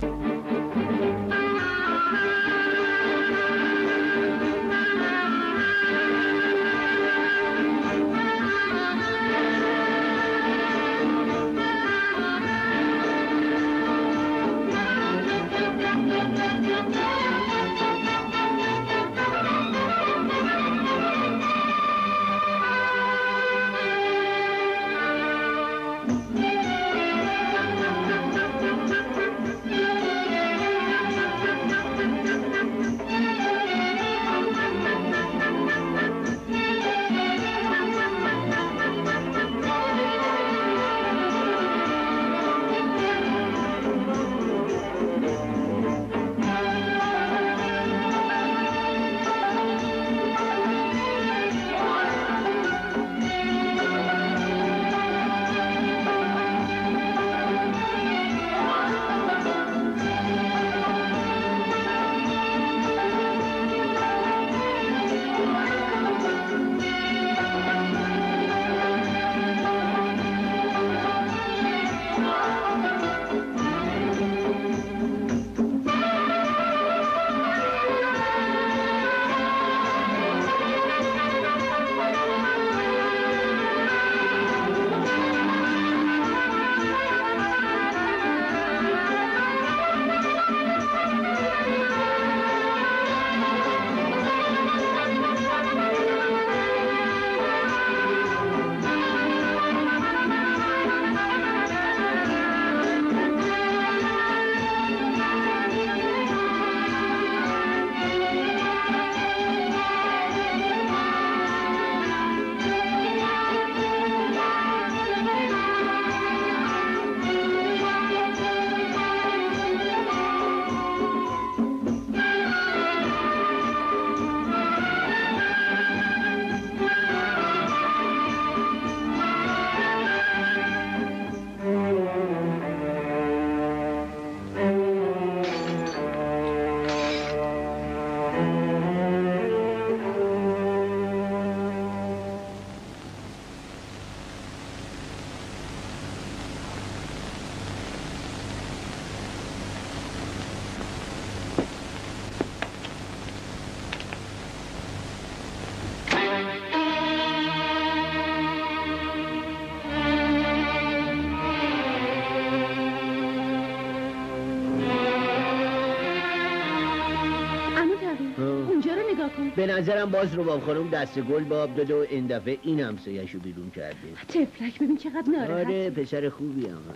به نظرم باز رباب خانم دست گل به آب داده و این دفعه این همسایه‌شو بیرون کرده. تفلک ببین چقدر ناراحته. آره پسر خوبی هم.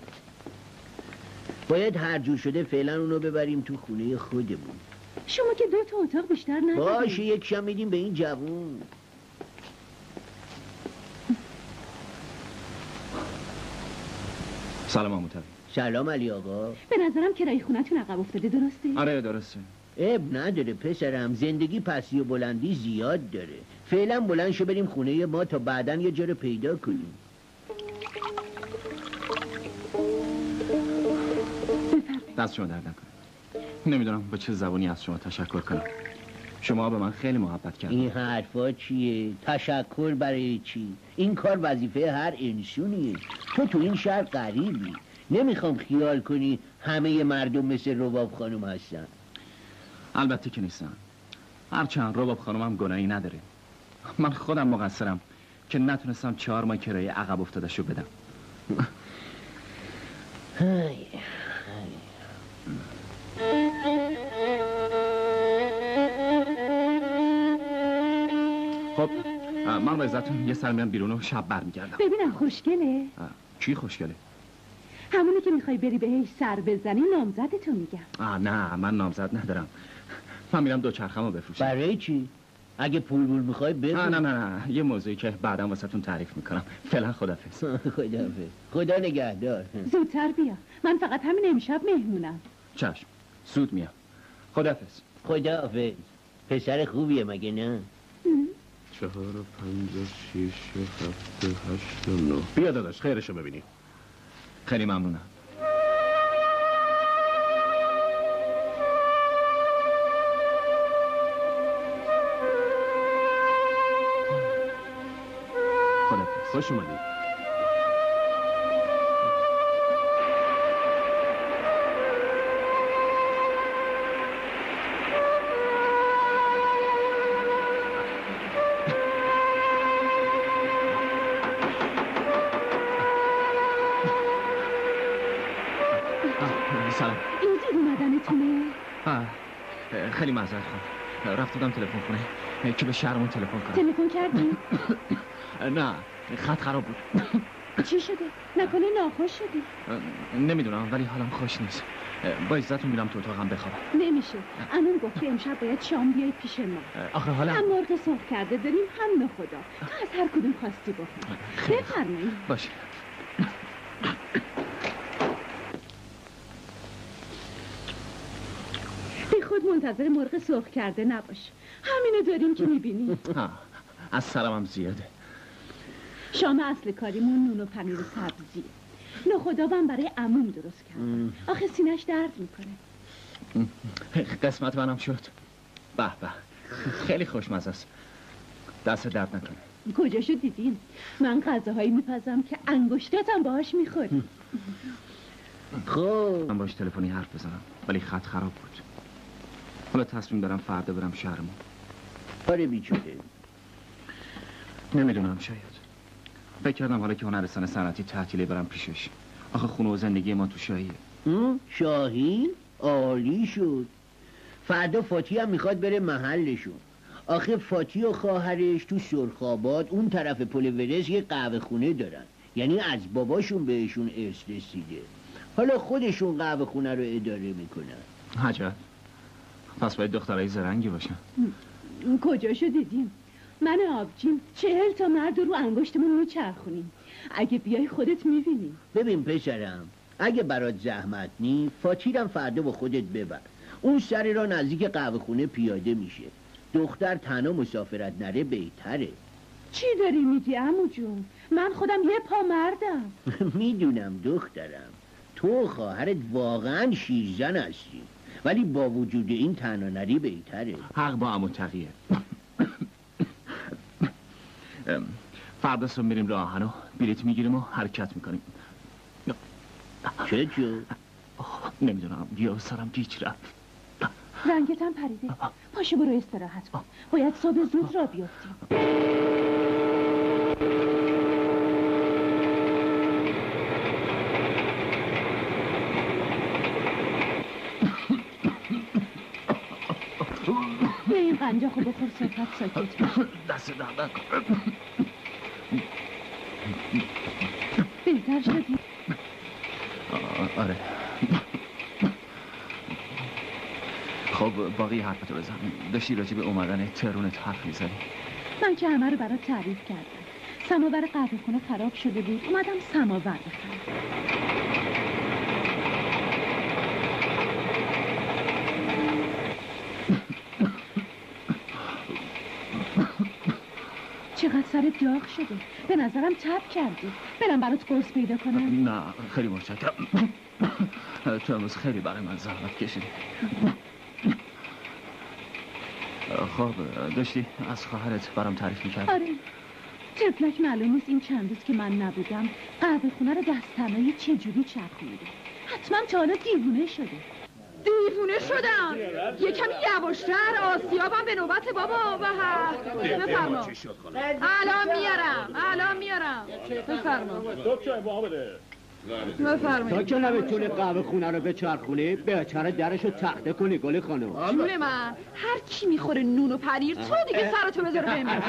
باید هر جور شده فعلا اونو ببریم تو خونه خودمون. شما که 2 تا اتاق بیشتر ندارید. باشه یک شب میدیم به این جوون. سلام عموتوی. سلام علی آقا. به نظرم کرایه خونتون عقب افتاده، درسته؟ آره درسته. اب نداره پسرم، زندگی پسی و بلندی زیاد داره. فعلا بلند شو بریم خونه ما تا بعداً یه جا رو پیدا کنیم. دست شما درد نکنه. نمیدونم با چه زبانی از شما تشکر کنم. شما به من خیلی محبت کردید. این حرفا چیه؟ تشکر برای چی؟ این کار وظیفه هر انسونیه. تو این شهر غریبی. نمیخوام خیال کنی همه مردم مثل رباب خانم هستن. البته که نیستن. هرچند رباب خانومم گناهی نداره. من خودم مقصرم که نتونستم 4 ماه کرایه عقب افتاده شو بدم. خب من با عزتون یه سر میرم بیرون و شب برمیگردم. ببینم خوشگله؟ چی خوشگله؟ همونی که میخوای بری بهش سر بزنی نامزدتو میگم. نه من نامزد ندارم. من میرم دوچرخه‌مو بفروشم. برای چی؟ اگه پول میخوای بگو. نه یه موضوعی که بعداً واسهتون تعریف میکنم. فعلا خدافظ. خدافظ. خدا نگهدار. زودتر بیا، من فقط همین امشب مهمونم. چشم زود میام. خدافظ. خدافظ. پسر خوبیه مگه نه؟ 4 و 5 و 6 و 7 و 8 و 9. بیا داداش خیرشو ببینیم. خیلی ممنونم. خدافظ. خوش اومدید. سلام. این زود اومدنتونه؟ خیلی معذرت خواهم. رفت بودم تلفن خونه که به شهرمون تلفن کنم. تلفن کردی؟ نه، خط خراب بود. چی شده؟ نکنه ناخوش شدی؟ نمیدونم ولی حالم خوش نیست. با عزتون میرم تو اتاقم بخوابم. نمیشه. انون گفت که امشب باید شام بیای پیش ما. آخه حالا هم مرغ سرخ کرده داریم هم نخدا. تو از هر کدوم خواستی بخور. بفرمایید. باشه. بی خود منتظر مرغ سرخ کرده نباش. همینو داریم که میبینی. از سرمم زیاده. شام اصل کاریمون نون و پنیر و سبزیه. نخودابم برای عموم درست کردم. آخه سینش درد میکنه. قسمت منم شد. به به، خیلی خوشمزه است. دست درد نکنه. کجاشو دیدیم؟ من غذاهایی میپزم که انگشتاتم باهاش میخوری. خب من باش تلفنی حرف بزنم ولی خط خراب بود. حالا تصمیم دارم فردا برم شهرمون. آره بیچاره. نمیدونم، شاید فکر کردم حالا که هنرستان صنعتی تعطیله برم پیشش. آخه خونه و زندگی ما تو شاهیه. شاهی؟ عالی شد. فردا فاتی هم میخواد بره محلشون. آخه فاتی و خواهرش تو سرخاباد اون طرف پل ورس یه قهوه خونه دارن. یعنی از باباشون بهشون ارث رسیده. حالا خودشون قهوه خونه رو اداره میکنن. عجب. پس باید دخترای زرنگی باشن. کجاشو دیدیم؟ من آبجیم 40 تا مرد رو انگشتمون میچرخونیم. اگه بیای خودت میبینی. ببین پسرم، اگه برات زحمت نی فاتیرم فردا با خودت ببر. اون سر را نزدیک قهوه خونه پیاده میشه. دختر تنها مسافرت نره بهتره. چی داری میگی عمو جون؟ من خودم یه پا مردم. میدونم دخترم، تو و خواهرت واقعا شیرزن هستی، ولی با وجود این تنها نری بهتره. حق با عمو تقیه. فردا صبح میریم راه آهن و بلیط میگیریم و حرکت میکنیم. چه جو؟ نمیدونم، یا سرم گیج رفت. رنگتم پریده. پاشو برو استراحت کن. باید صبح زود را بیافتیم. به این قنجاقو بخور صحبت ساکت باش. دست درد نکن. بهتر شدی؟ آره. خب باقی حرفتو بزن. داشتی راجع به اومدن ترونت حرف میزنی. من که همه رو برات تعریف کردم. سماور قهوه خونه خراب شده بود. اومدم سماور بخرم. چقدر سرت داغ شده. به نظرم تب کردی. برم برات قرص پیدا کنم. نه خیلی متشکرم. تو امروز خیلی برای من زحمت کشیدی. خب داشتی از خواهرت برام تعریف می‌کردی؟ آره. طفلک معلوم نیست این چند روز که من نبودم قهوه خونه رو دست تنهایی چجوری چرخونده. حتما تا حالا دیوونه شده. دیوونه شدم. یه کمی یواشتر. آسیابم به نوبت بابا. بفرما. الان میارم. بفرما. بفرمایید. تا که نمیتونی قهوه خونه رو بچرخونی بهتره درشو تخته کنی گل خانم. جون من هر کی میخوره نون و پنیر تو دیگه سرتو بذاره بمیره.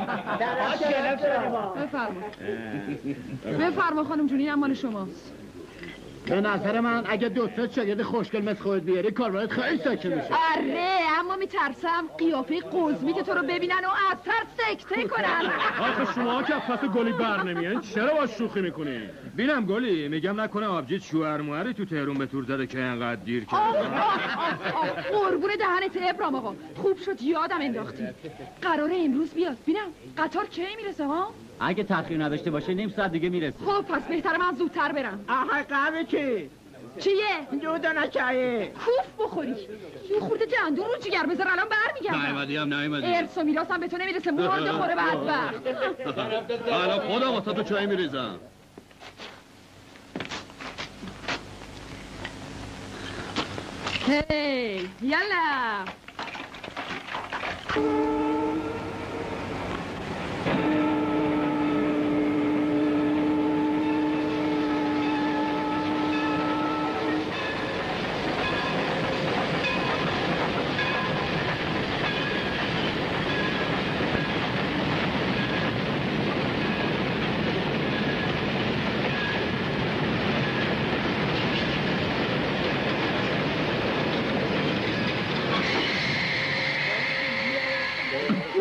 بفرما خانم جون، اینم مال شماست. به نظر من اگه دوست شاگرد خوشگل مثل خودت بیاری کاربرت خیلی ساکت میشه. آره اما میترسم قیافه قزمی که تو رو ببینن و از ترس سکته کنن. آخه شما که پس گلی بر نمیان چرا باش شوخی میکنی؟ بینم گلی، میگم نکنه آبجیت شوهر موهری تو تهرون به تور زده که انقدر دیر کرد. قربون دهنت ابرام آقا، خوب شد یادم انداختی. قراره امروز بیاد. بینم قطار کی میرسه ها؟ اگه تأخیر نداشته باشه نیم ساعت دیگه میرسه. خب پس بهتره من زودتر برم. آها قهوه چی؟ چیه؟ دودونه چایه. کوف بخوری. یه خورده دندون رو جگر بذار الان برمیگردم. نیومدی. ارث و میراثم به تو نمیرسه. مرده خوره بدبخت. حالا خودم واسه تو چای میریزم. هی یالا.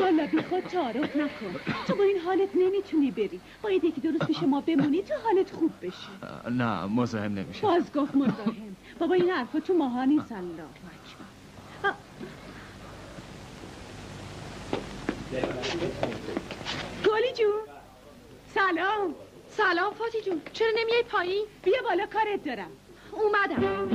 والا بی خود تعارف نکن. تو با این حالت نمیتونی بری. باید یکی دو روز پیش ما بمونی تا حالت خوب بشه. نه مزاحم نمیشه. باز گفت مزاحم. بابا این حرفا تو ماها نیست. الله اکبر. گلی جون سلام. سلام فاتی جون، چرا نمیای پایین؟ بیا بالا کارت دارم. اومدم.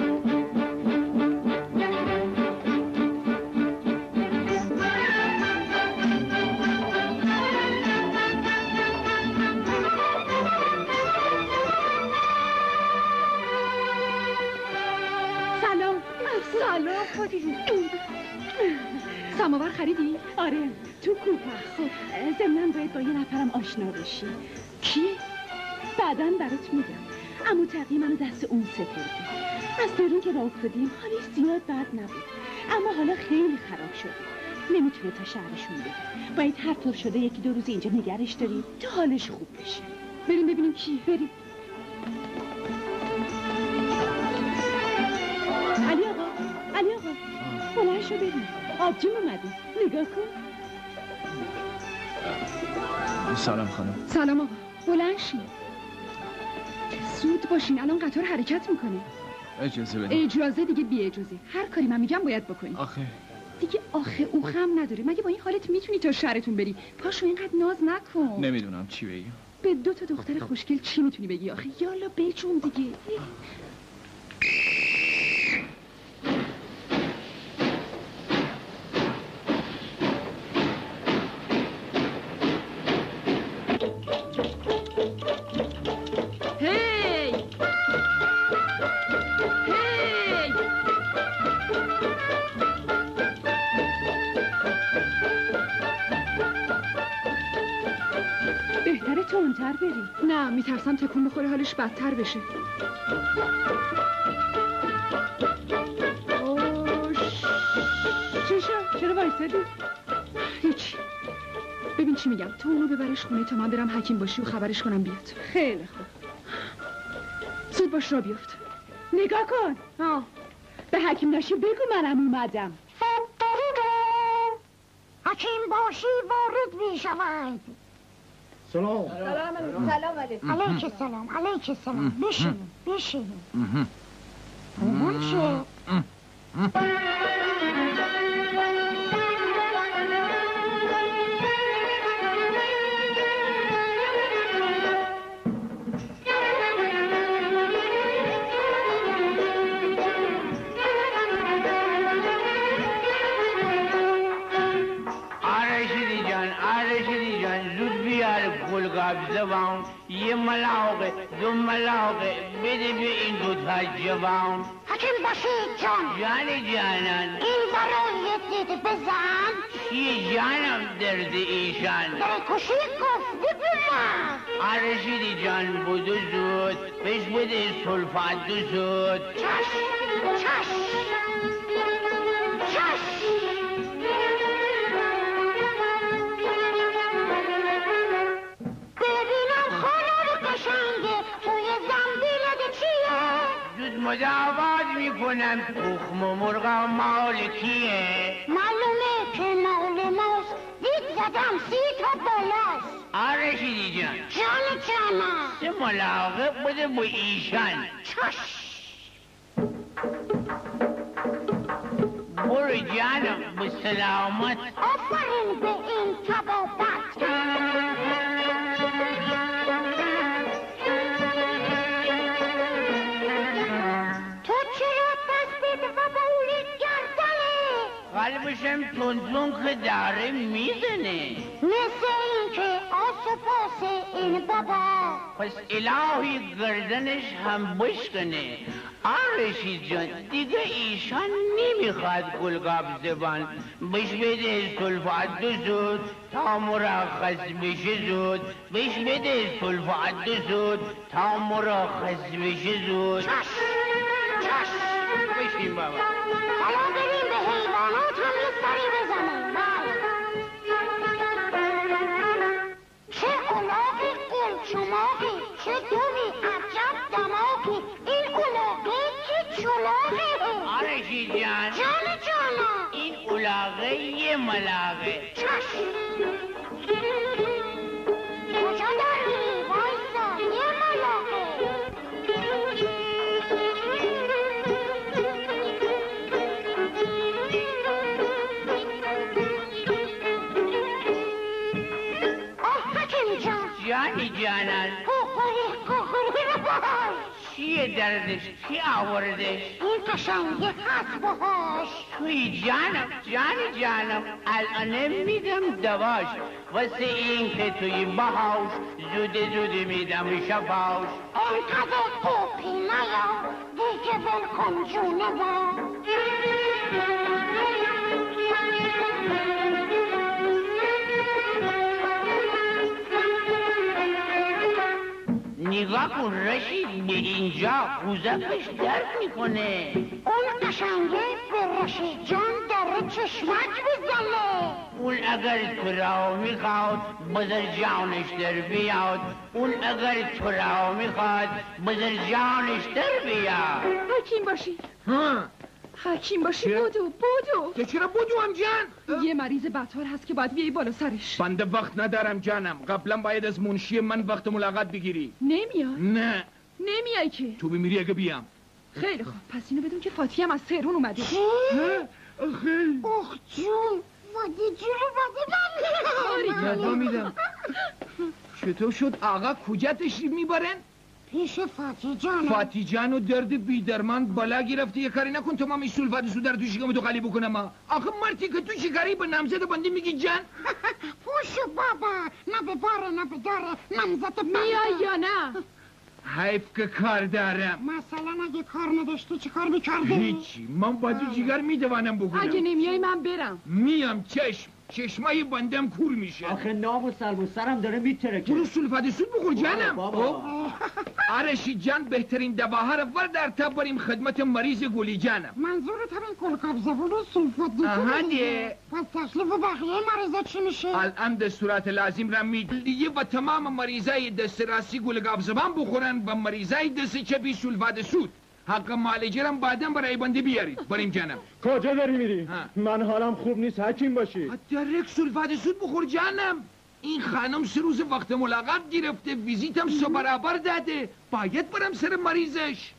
سلام فاتی جون. سماور خریدی؟ آره تو کوپه. خب ضمناً باید با یه نفرم آشنا بشی. کیه؟ بعداً برات میگم. عمو تقی منو دست اون سپرده. از تهران که راه افتادیم حالش زیاد بد نبود، اما حالا خیلی خراب شده. نمیتونه تا شهرشون بره. باید هر طور شده یکی دو روز اینجا نگرش داریم تا حالش خوب بشه. بریم ببینیم کی. بریم. علی آقا بلند شو بریم. آبجیم اومده. نگاه کن. سلام خانم. سلام آقا. بلند شین. زود باشین، الان قطار حرکت میکنه. اجازه بدید. اجازه دیگه بی اجازه. هر کاری من میگم باید بکنی. آخه دیگه آخه او خم نداره. مگه با این حالت میتونی تا شهرتون بری؟ پاشو اینقدر ناز نکن. نمیدونم چی بگم. به دو تا دختر خوشگل چی میتونی بگی آخه؟ یالا بجون دیگه. تندتر بریم. نه میترسم تکون بخوره حالش بدتر بشه. چی شد؟ چرا وایسادی؟ هیچ. ببین چی میگم، تو اونو ببرش خونه تا من برم حکیم باشی و خبرش کنم بیاد. خیلی خوب. زود باش را بیفت. نگاه کن. به حکیم ناشی بگو منم اومدم. حکیم باشی وارد میشود. سلام. سلام علیکم. علیکم سلام. بشین. اون چه؟ زبان یه ملاقه دو ملاقه بده به این دو تا جوان. حکیم باشید جان. جانان این برای دیده بزن. چیه جانم درد ایشان؟ در کشی گفت بگویم. رشیدی جان بودو زود پیش بده سلفت دو زود. چشم مداوات میکنم تخم و مرغا مال کیه؟ معلومه که مال ماست. دید زدم 30 تا بالاست. رشیدی جان. جانم. سه ملاقه بده با ایشان. برو جانم به سلامت. آفرین به این تبابت. قلبشم تون که داره میزنه. مثل این که آس و پاس این بابا. پس الهی گردنش هم بشکنه. رشید جان دیگه ایشان نمیخواد گلگاب زبان. بش بده سلفت دو زود تا مرخص بشه زود. بش بده سلفت دو زود تا مرخص بشه زود. چشم بشین بابا. حالا بریم به حیوانات هم یه سری بزنیم. چه الاغی قلچماغی، چه دومی عجب دماغی. این الاغی که چلاغی. رشید جان. جانم. این اولاغه یه ملاغه. کجا داری؟ وایسا یه ملاقه. حکیمی جان. جانی جانم چیه دردش؟ کی آوردش؟ این قشنگه هست باهاش. توی جانم الان میدم دواش، واسه این که توی باهاش زود میدم شفاش. اینقدر قوپی نیا دیگه ول کن جونه با. نگاه کن رشید، به اینجا قوزکش درد میکنه. اون قشنگه به رشید جان داره چشمک بزنه. اون اگر تو را میخواد بذار جانش در بیاد. اون اگر تو را میخواد بذار جانش در بیاد. حکیم باشی. ها حکیم باشی. چه؟ بودو تو چرا بودوام جان؟ یه مریض بدحال هست که باید بیایی بالا سرش. بنده وقت ندارم جانم. قبلا باید از منشی من وقت ملاقات بگیری. نمیاد. نه نمیای که. تو بمیری اگه بیام. خیلی خوب، پس اینو بدون که فاتی هم از تهرون اومده. خیلی اوه جون وادی جون وادی ندا میدم. چطور شد آقا کجا تشریف میبرن؟ پیش فاتی جان. فاتی جان و درد بیدرمان بالا گرفته. یه کاری نکن تمام این سولفات سو در تو شکم تو خالی بکنم. آخه مرتی که تو شکاری به نامزد بنده میگی جان؟ پوشو بابا، نه به باره نه به داره نامزد میای یا نه؟ حیف که کار دارم. مثلا اگه کار نداشتی چه کار میکردی؟ هیچی، من بازو جیگر میدوانم بکنم. اگه نمیای من برم. میام چشمای بندم کور میشه. آخه نام و سلب و سرم داره میترکه. برو سولفات سود بخور جانم. بابا آرشی جان بهترین دواها رو ور در بریم خدمت مریض گلی جانم. منظورت همین کلکاب زبون و سولفات دیگه؟ آها دیگه. پس تشریف بقیه مریضا چی میشه؟ الان دستورات لازم را میدیه و تمام مریضای دست راستی گلگاب زبان بخورن و مریضای دست چپی سولفات سود. حق معالجه بعدم برای بنده بیارید. بریم جانم. کجا داری میری؟ من حالم خوب نیست، حکیم باشی. درک سولفات سود بخور جانم. این خانم 3 روز وقت ملاقات گرفته، ویزیتم 3 برابر داده. باید برم سر مریضش.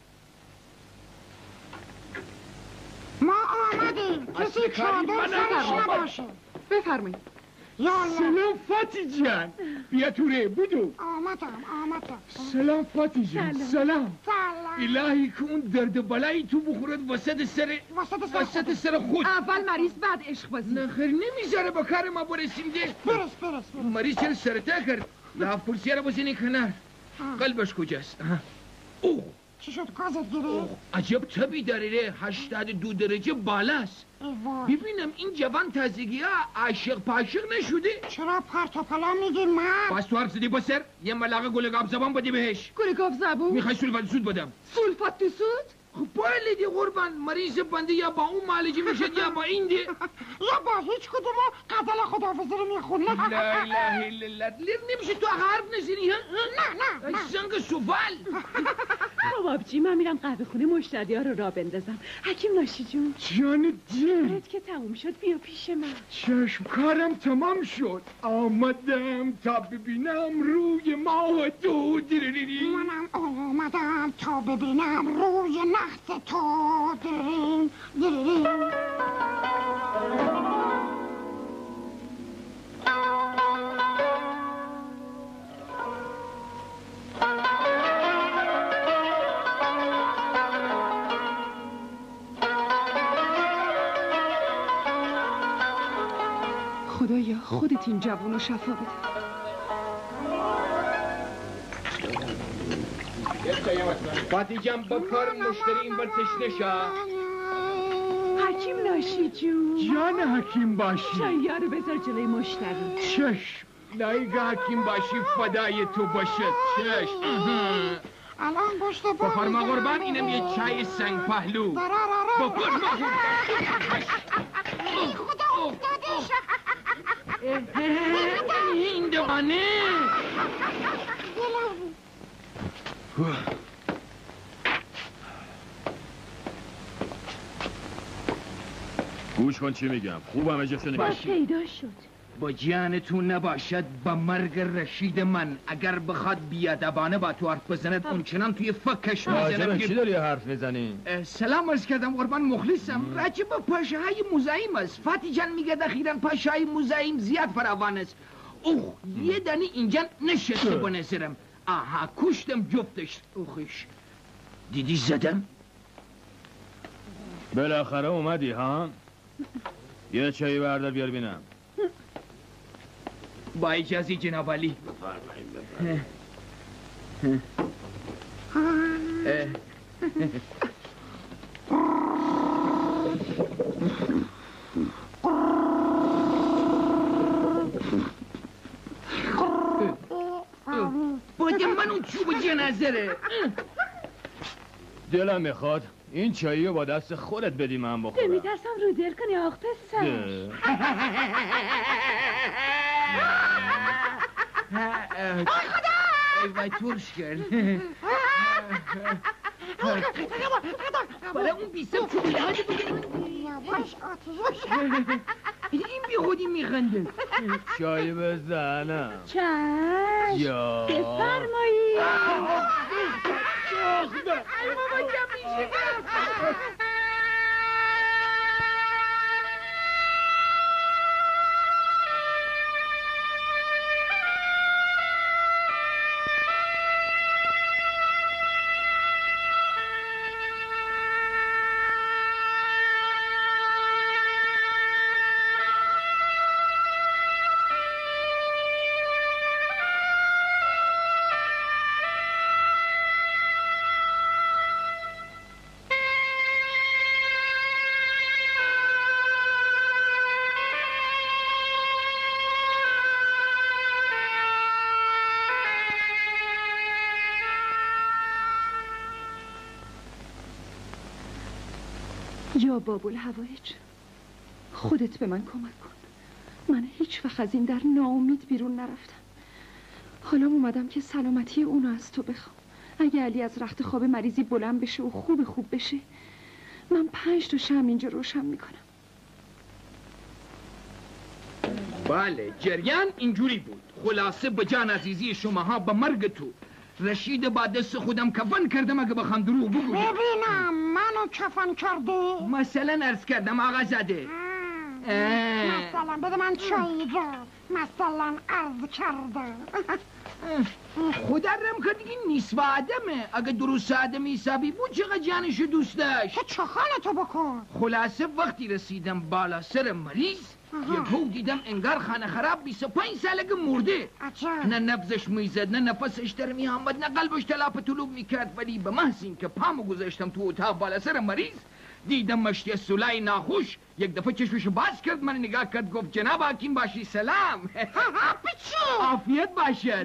ما آمدیم. کسی چادر سرش نباشه. بفرمایید. سلام فاتی جان. بیا توره بودو. آمدم. سلام فاتی جان. سلام. الهی که اون درد بلایی تو بخورد وسط سر خود. اول مریض بعد عشق بازی. نه خیر نمیذاره با کار ما برسیم ده. برس. مریض چرا سرطه کرد؟ لاف پرسیه رو بزنی کنار. قلبش کجاست؟ اوه چی شد کازت گیره؟ عجب تبی داره ره. 82 درجه بالاست. ببینم این جوان تازگی ها عاشق پاشق نشده؟ چرا پرت و پلا میگی من؟ پس تو حرف زدی با سر یه ملاقه گلگاب زبان بده بهش. گلگاب زبون؟ میخوای سولفات سود بدم. سولفات تو سود؟ خب بله دی قربان، مریض بنده یا با اون معالجه میشد یا با این دی. یا با هیچ کدومو قدل خداحافظی رو میخونه. لا اله الا الله. لیر نمیشه تو حرف نزنی ها؟ نه زنگ سوال. بابجی من میرم قهوه خونه مشتری ها رو راه بندازم. حکیم ناشی جون جان دل. کارت که تموم شد بیا پیش من. چشم کارم تمام شد. آمدم تا ببینم روی ماه تو. منم آمدم تا ببینم روی نخت تو. درین. خدایا خودت این جوانو شفا بده. فاتی جان با کار مشتری این بر تشنه شا. حکیم ناشی جون جان حکیم باشی. شایعه رو بذار جلوی مشتری. چشم. لایگه حکیم باشی فدای تو باشد. چشم. الان پشت بار بفرما قربان اینم یه چای سنگ پهلو. بفرما خدا افتادش. این دوانه. گوش کن چی میگم. خوبم جفتو نگشتی. پیدا شد. با جانتون نباشد با مرگ رشید من اگر بخواد بیادبانه با تو حرف بزند اون چنان توی فکش میزنم. چی داری حرف میزنی؟ سلام عرض کردم قربان مخلصم. راجب پاشه های مزاحم است. فاتی جان میگه اخیراً پاشه های مزاحم زیاد فراوان است. اوه یه دانی اینجا نشسته به نظرم. آها کشتم جفتش. اوخش دیدی زدم؟ بالاخره اومدی ها؟ یه چایی بردار بیار بینم. با اجازه جناب علی. باید من اون چوب جنازره. دلم میخواد این چایی رو با دست خودت بدی من بخورم. میترسم رو دل کنی آخ پسر. ای خدا! ای وای ترش کرد. برای اون بیستم چوبی هاده این بیخودی میخنده. چایی بزنم. چشم یا بفرمایی. ای بابا کم میشه. یا باب الحوایج خودت به من کمک کن. من هیچ وقت از این در ناامید بیرون نرفتم. حالا اومدم که سلامتی اونو از تو بخوام. اگه علی از رخت خواب مریضی بلند بشه و خوب بشه من 5 تا شمع اینجا روشن میکنم. بله جریان اینجوری بود. خلاصه به جان عزیزی شماها به مرگ تو رشید با دست خودم کفن کردم. اگه بخوام دروغ بگویم ببینم منو کفن کرده. مثلا عرض کردم آقا زده. مثلا بده من چایی دار. مثلا عرض کرده. خدا رم که دیگه نیست و آدمه. اگه درست آدمی حسابی بود چقدر جانشو دوست داشت. تو چخانتو بکن. خلاصه وقتی رسیدم بالا سر مریض یکو دیدم انگار خانه خراب 25 سالگی مرده. نه نبضش میزد نه نفسش در می آمد نه قلبش تلاپ طلوب میکرد. ولی به محض این که پامو گذاشتم تو اتاق بالا سر مریض دیدم مشتی سولای ناخوش یک دفعه چشمشو باز کرد. من نگاه کرد گفت جناب حکیم باشی سلام. عافیت باشد.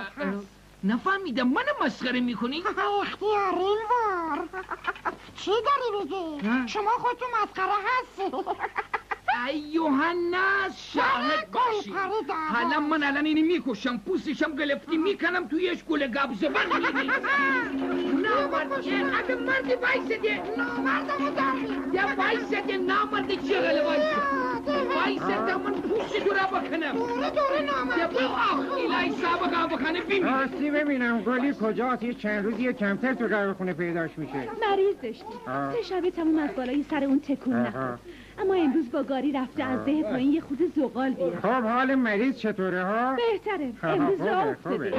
نفهمیدم من مسخره میکنی؟ اختیار این وار. چی داری بگی؟ شما خودتون مسخره هستی. ایوه الناس شاهد باشی. حالا من الان اینی میکشم پوستشم گلفتی میکنم تویش گل گاب زبان میریزم. نامرد اگه مردی بایسته نامردمو داری. یا بایسته نامردی چغل بایسته من پوست دورا بکنم. دوره نامردی. یا با الهی سابقا بکنه بیمی. راستی ببینم گلی کجاست؟ یه چند روزی کمتر تو قرار خونه پیداش میشه. مریض داشتیم 3 شبه تموم از بالای سر اون تکون نخورد. اما امروز با گاری رفته از ده پایین یه خود زغال بیاره. خب حال مریض چطوره ها؟ بهتره. امروز راه افتاده.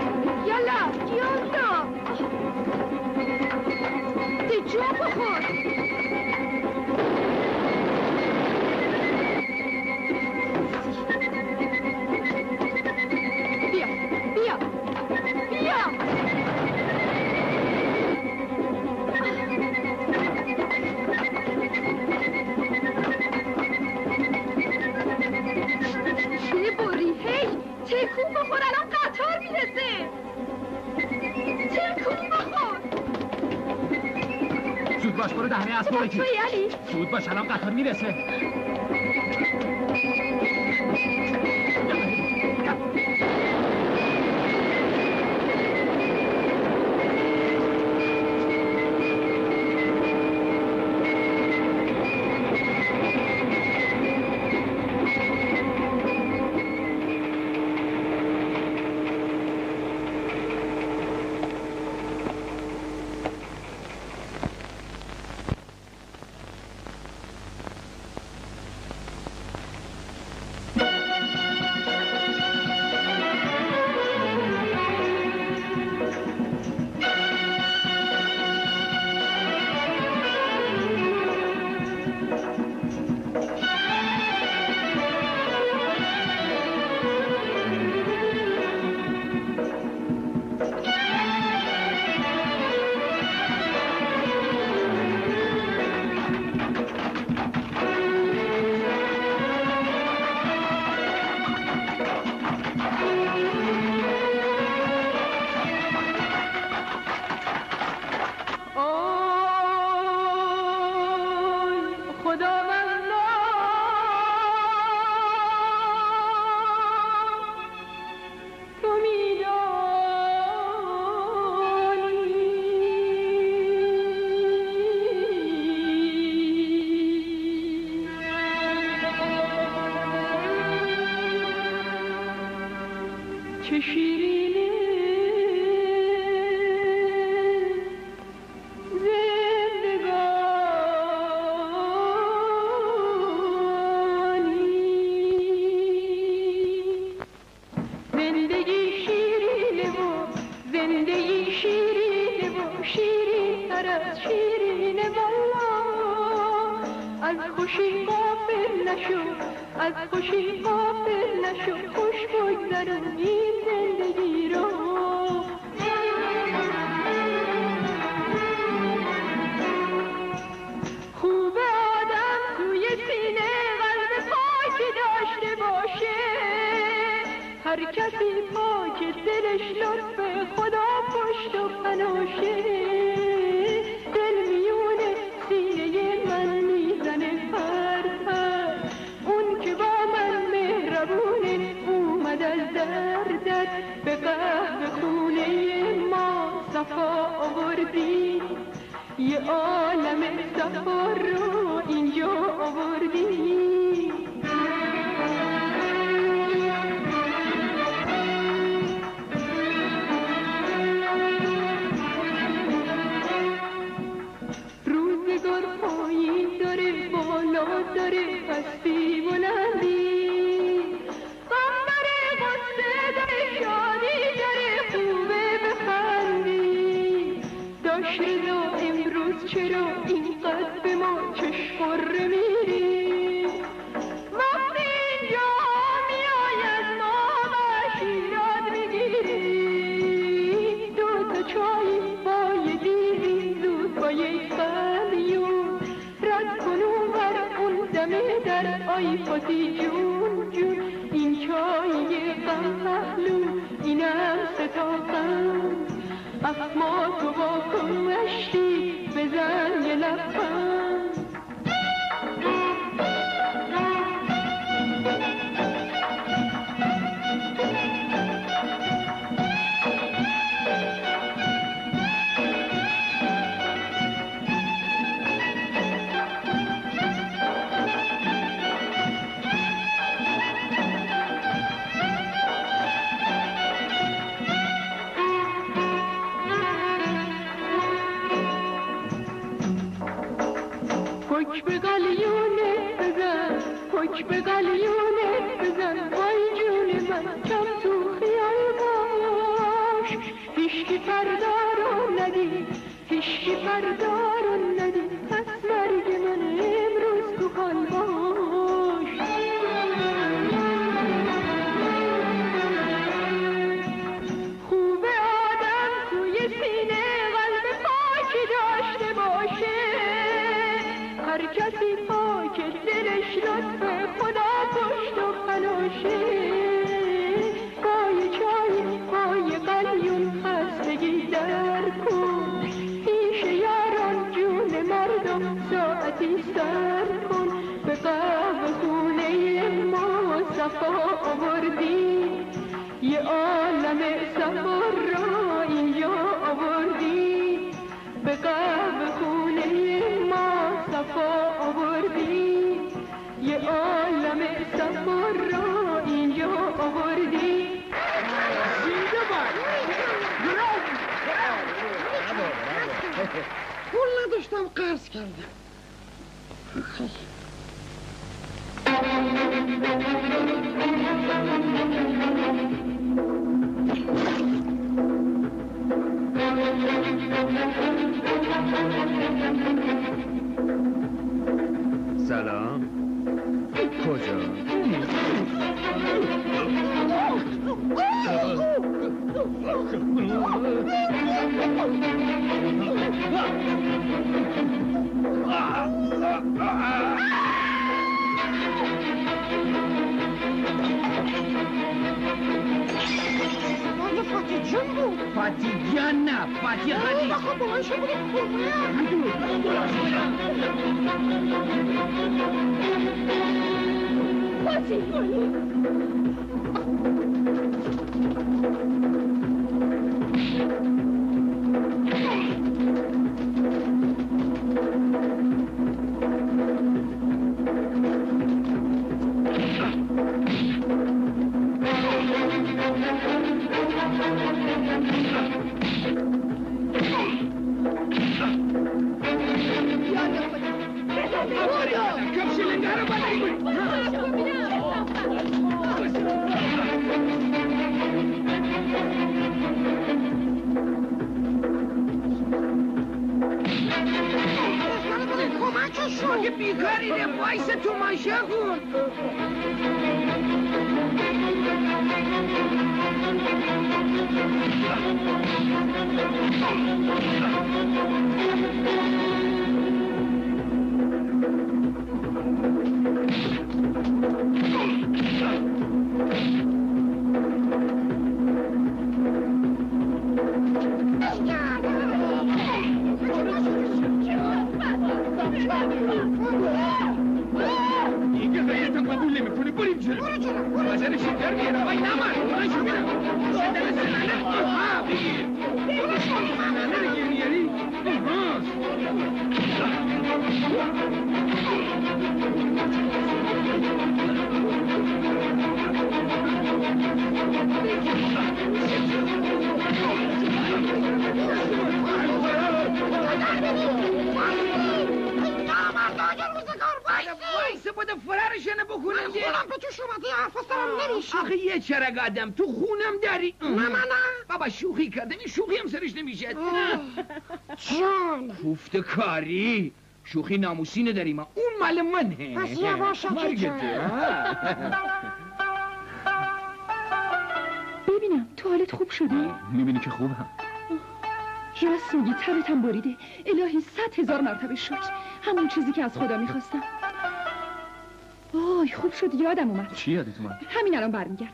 جا بخور. برو دهنه اسب بگیر. توی علی زود باش الان قطار میرسه. در کن پیش یاران جون مردم عالم صفا را اینجا آوردی. پول نداشتم قرض کردم. سلام. کجا؟ فاتی جان بود. فاتی جان نه، فاتی حدی. بخواه با من شو مگه بیکاری ده وایس تو ماشه کن. دیگه غیرتم قبول نمیکنه. بریم جلو. وزن شکر میره. وای نمار. برایشو میرم. صدر سنانه. آها بگیر. سنانه رو گیر میاری. وایسه باید فرارشنه بکنم دیگه. خونم به توش اومده حرفاست دارم نمیشه. آخه یه چرک آدم تو خونم داری. نه من بابا شوخی کردم. این شوخی هم سرش نمیشه. جان کوفت کاری شوخی ناموسی نداری. ما اون مال منه. پس یواش ببینم تو حالت خوب شده؟ میبینی که خوبم. راست میگی، تبتم بریده. الهی 100,000 مرتبه شکر. همون چیزی که از خدا میخواستم. وای خوب شد، یادم اومد. چی یادت اومد؟ همین الان برمیگردم.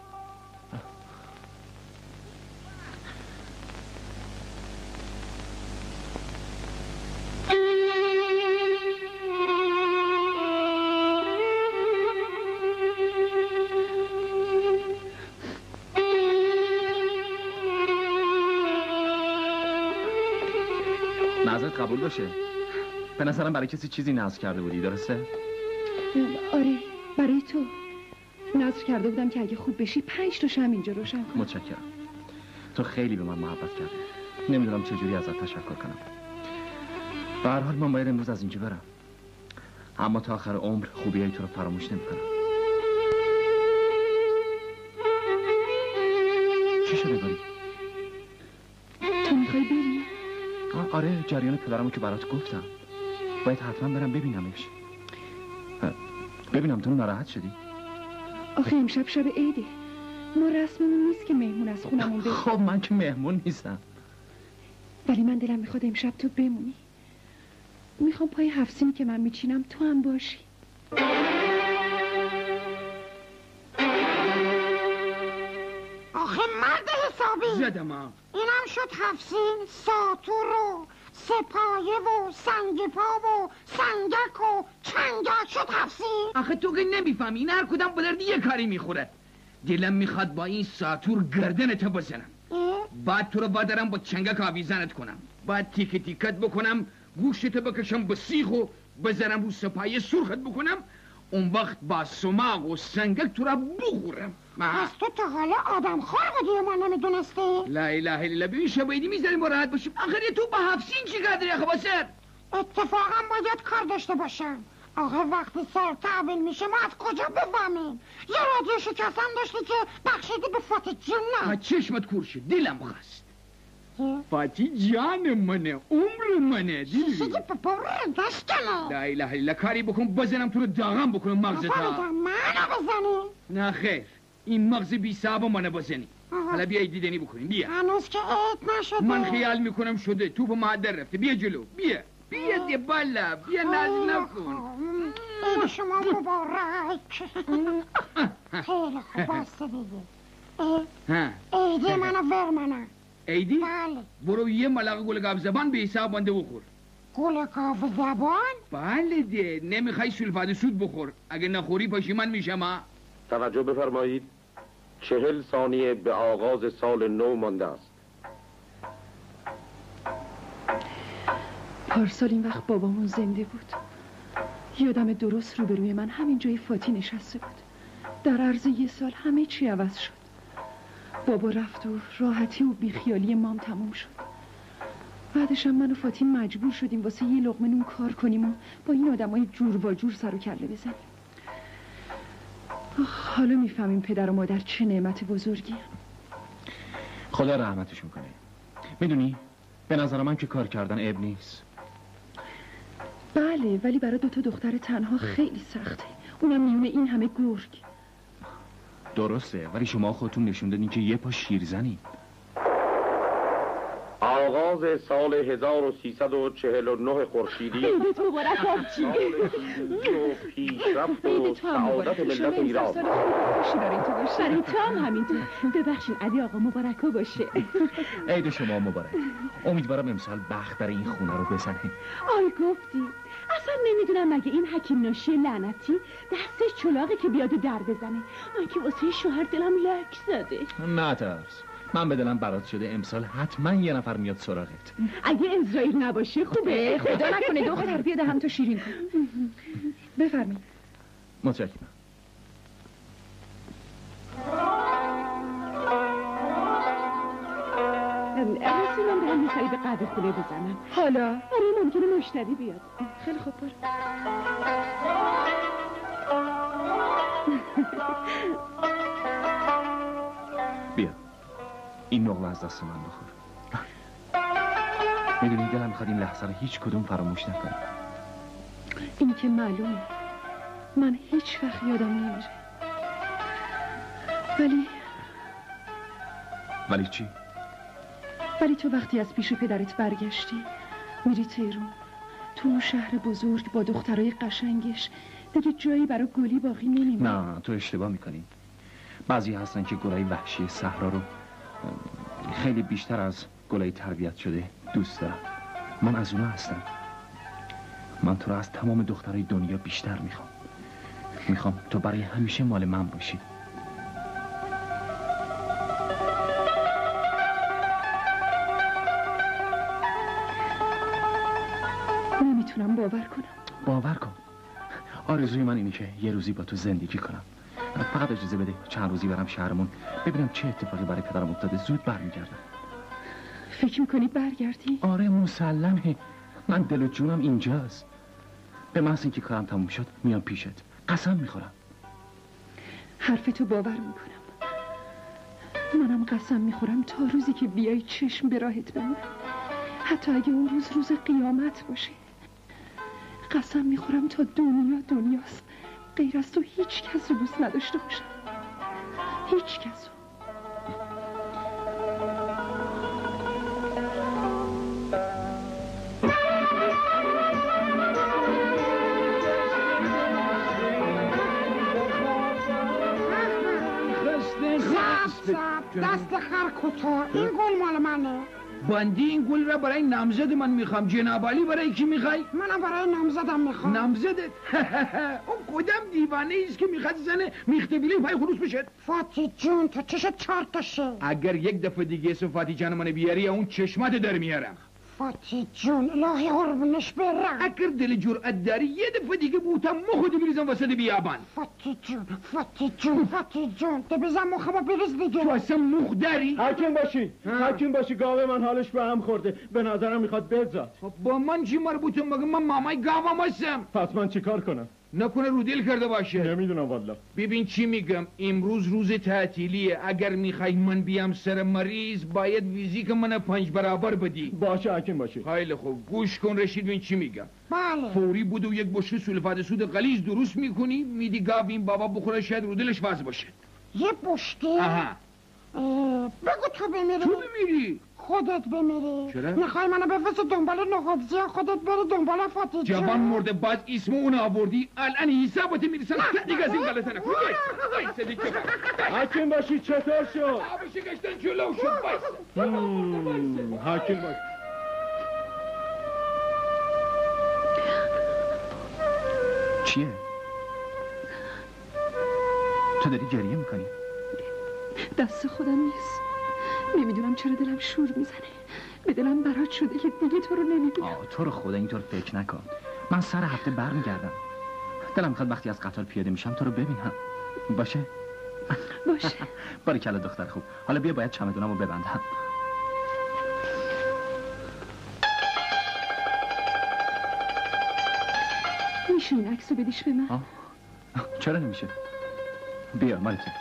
نظرت قبول باشه؟ به نظرم برای کسی چیزی نذر کرده بودی، درسته؟ آره برای تو نظر کرده بودم که اگه خوب بشی 5 تا شمع اینجا روشن کنم. متشکرم. تو خیلی به من محبت کردی. نمیدونم چجوری ازت تشکر کنم. به هر حال من باید امروز از اینجا برم، اما تا آخر عمر خوبیای تو رو فراموش نمیکنم. چی شده باری؟ تو میخوای بری؟ آره، جریان پدرمو که برات گفتم. باید حتما برم ببینمش. ببینم تو ناراحت شدی؟ آخه امشب شب عیده. ما رسممون نیست که مهمون از خونمون بره. خب من که مهمون نیستم، ولی من دلم میخواد امشب تو بمونی. میخوام پای هفسینی که من میچینم تو هم باشی. آخه مرد حسابی زدم ها. اینم شد هفسین، ساتور و سپایه و سنگ پا و سنگک و چنگک شد هفسین. آخه تو که نمیفهمی این هر کدام به درد یه کاری میخوره. دلم میخواد با این ساتور گردنت بزنم، بعد تو رو بادرم با چنگک آویزنت کنم، بعد تیک تیکت بکنم، گوشتو بکشم به سیخ و بذارم رو سپایه سرخت بکنم، اون وقت با سماق و سنگک تو را بخورم. از تو تا حالا آدم خور بودی ما نمیدونستی؟ لا اله الا الله. ببین شبایدی میذاریم با راحت باشیم. آخر تو با حفصین چی قدری آخه باسر؟ اتفاقا باید کار داشته باشم. آخه وقتی سر تحویل میشه ما از کجا بفهمیم؟ یه رادیو شکستم داشتی که بخشیدی به فاتی جون. نه چشمت کور شد، دلم خواست. فاتی جان منه، عمر منه. چیزی که بابا داشتنه. لا اله الا الله. کاری بکن بزنم تو رو داغم بکنم مغزتا. بابا منو بزنی؟ نه خیر، این مغز بی صاحب منو بزنی. حالا بیا دیدنی بکنیم. بیا. هنوز که عید نشده. من خیال میکنم شده. توپ معدر رفته. بیا جلو. بیا دی بالا. بیا ناز نکن. عید شما مبارک. خیلی خوب باسته دیگه. عیدی منو ور منو. عیدی؟ بله. برو یه ملقه گل گاب زبان به حساب بنده بخور. گل گاب زبان؟ بله ده. نمیخوای سلفات سود بخور. اگه نخوری پشیمان میشم ها. توجه بفرمایید. 40 ثانیه به آغاز سال نو مانده است. پارسال این وقت بابامون زنده بود. یادم درست روبروی من همین جای فاتی نشسته بود. در عرض یه سال همه چی عوض شد. بابا رفت و راحتی و بیخیالی مام تموم شد. بعدش هم من و فاتی مجبور شدیم واسه یه لقمه نون کار کنیم و با این آدمای جور با جور سر و کله بزنیم. حالا میفهمیم پدر و مادر چه نعمت بزرگی هم. خدا رحمتشون کنه. میدونی به نظر من که کار کردن عیب نیست. بله، ولی برای 2 دختر تنها خیلی سخته، اونم میونه این همه گرگ. درسته، ولی شما خودتون نشون دادین که یه پا شیرزنی. آغاز سال 1349 خورشیدی. عیدت مبارک آبجی. پیشرفت و سعادت ملت ایران. خوشی برای تو باشه. برای تو هم همینطور. ببخشید علی آقا مبارکا باشه. عید شما مبارک. امیدوارم امسال بخت برای این خونه رو بزنه. آی گفتی اصلا نمیدونم مگه این حکیم ناشی لعنتی دستش چلاقه که بیاد و در بزنه. من که واسه شوهر دلم لک زده. نه ترس، من به دلم برات شده امسال حتما یه نفر میاد سراغت. اگه اسرائیل نباشه خوبه. خدا نکنه دختر بیاد هم تو شیرین کن. بفرمایید. متشکرم. رسولم برم یه سری به قدر خونه بزنم. حالا؟ آره ممکنه مشتری بیاد. خیلی خوب برو. بیا این نقل از دست من بخور. میدونی دلم میخواد این لحظه رو هیچ کدوم فراموش نکنم. این که معلومه من هیچ وقت یادم نمیره. ولی چی؟ ولی تو وقتی از پیش پدرت برگشتی میری تهران، تو اون شهر بزرگ با دخترای قشنگش دیگه جایی برای گلی باقی نمیمونه. نه تو اشتباه میکنی. بعضی هستن که گلای وحشی صحرا رو خیلی بیشتر از گلای تربیت شده دوست دارم. من از اونا هستم. من تو رو از تمام دخترای دنیا بیشتر میخوام تو برای همیشه مال من باشی. نمیتونم باور کنم. باور کن. آرزوی من اینه که یه روزی با تو زندگی کنم. فقط اجازه بده چند روزی برم شهرمون ببینم چه اتفاقی برای پدرم افتاده. زود برمیگردم. فکر میکنی برگردی؟ آره مسلمه. من دل و جونم اینجاست. به محض اینکه کارم تموم شد میام پیشت. قسم میخورم. حرفتو باور میکنم. منم قسم میخورم تا روزی که بیای چشم به راهت بمونم، حتی اگه اون روز قیامت باشه. قسم میخورم تا دنیاست غیر از تو هیچ کس رو دوست نداشته باشم. هیچ کس رو. دست خر کوتاه. این گل مال منه. بندی این گل را برای نامزد من میخوام. جناب علی برای کی میخوای؟ منم برای نامزدم میخوام. نامزدت؟ اون کدام دیوانه ایست که میخواد زنه میختبیلی پای خروس بشه؟ فاتی جون تو چشت 4 تا شه. اگر یک دفعه دیگه اسم فاتی جان من بیاری اون چشمات در میارم. فاتی جون الهی قربونش برم. اگر دل جرأت داری یه دفعه دیگه بوتم مخودی بریزم وسط بیابان. فاتی جون ده بزن مخمو بریز دیگه. تو اصلا مخ داری؟ حکیم باشی گاوه من حالش به هم خورده، به نظرم میخواد بزاد. با من چی مربوطه؟ مگه من مامای گاوم هستم؟ پس من چیکار کنم؟ نکنه رو دل کرده باشه. نمیدونم والله. ببین چی میگم، امروز روز تعطیلیه، اگر میخوای من بیام سر مریض باید ویزی که من 5 برابر بدی. باشه حکیم باشه. خیلی خوب گوش کن رشید، ببین چی میگم. بله. فوری بود و یک بشکه سولفات سود غلیظ درست میکنی، میدی گاو این بابا بخوره، شاید رو دلش وضع باشه. یه بشکه؟ آها. بگو تو بمیری. تو بمیری؟ خودت بمیری. چرا؟ میخوای منو بفرست دنبال نهادزی، خودت بری دنبال فاتی جون. جوان مرده، باز اسم اون آوردی، الان حسابت میرسن دیگه از این غلطه نکن. وایس دیگه. حکیم باشی چطور شد؟ آبش گشتن جلو شد. وایس. حکیم باشی. چیه؟ تو داری گریه میکنی؟ دست خودم نیست، نمیدونم چرا دلم شور میزنه. به دلم برات شده که دیگه تو رو نمیبینم. تو رو خدا اینطور فکر نکن. من سر هفته برمیگردم. دلم میخواد وقتی از قطار پیاده میشم تو رو ببینم. باشه؟ باریکلا دختر خوب. حالا بیا باید چمدونمو ببندم. میشه این عکسو بدیش به من؟ چرا نمیشه؟ بیا مال تو.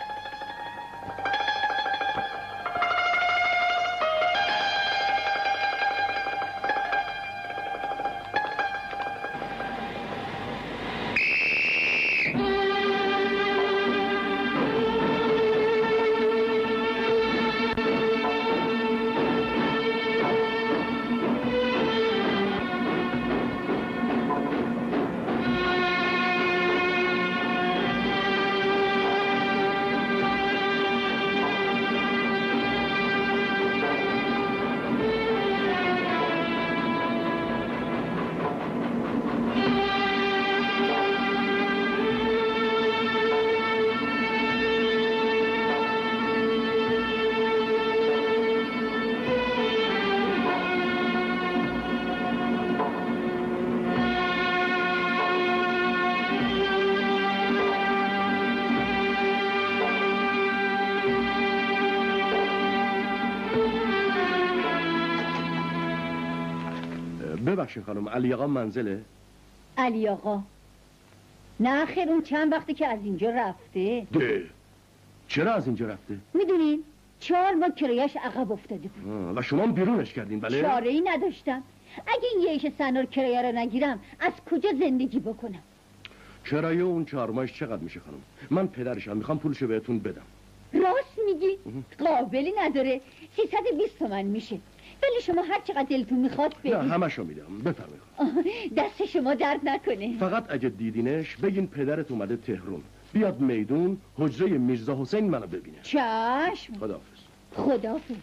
ببخشید خانم، علی آقا منزله؟ علی آقا؟ نه خیر، اون چند وقتی که از اینجا رفته. چرا از اینجا رفته؟ میدونین 4 ماه کرایه‌اش عقب افتاده بود. و شما بیرونش کردین بله؟ چاره‌ای نداشتم. اگه این یه سنار کرایه رو نگیرم از کجا زندگی بکنم؟ کرایه اون 4 ماهش چقدر میشه خانم؟ من پدرشم، میخوام پولشو بهتون بدم. راست میگی؟ قابلی نداره. 320 تومن میشه. ولی شما هر چقدر دلتون میخواد بدید. نه همشو میدم، بفرمایید. دست شما درد نکنه. فقط اگه دیدینش بگین پدرت اومده تهران، بیاد میدون حجره میرزا حسین منو ببینه. چشم. خداحافظ.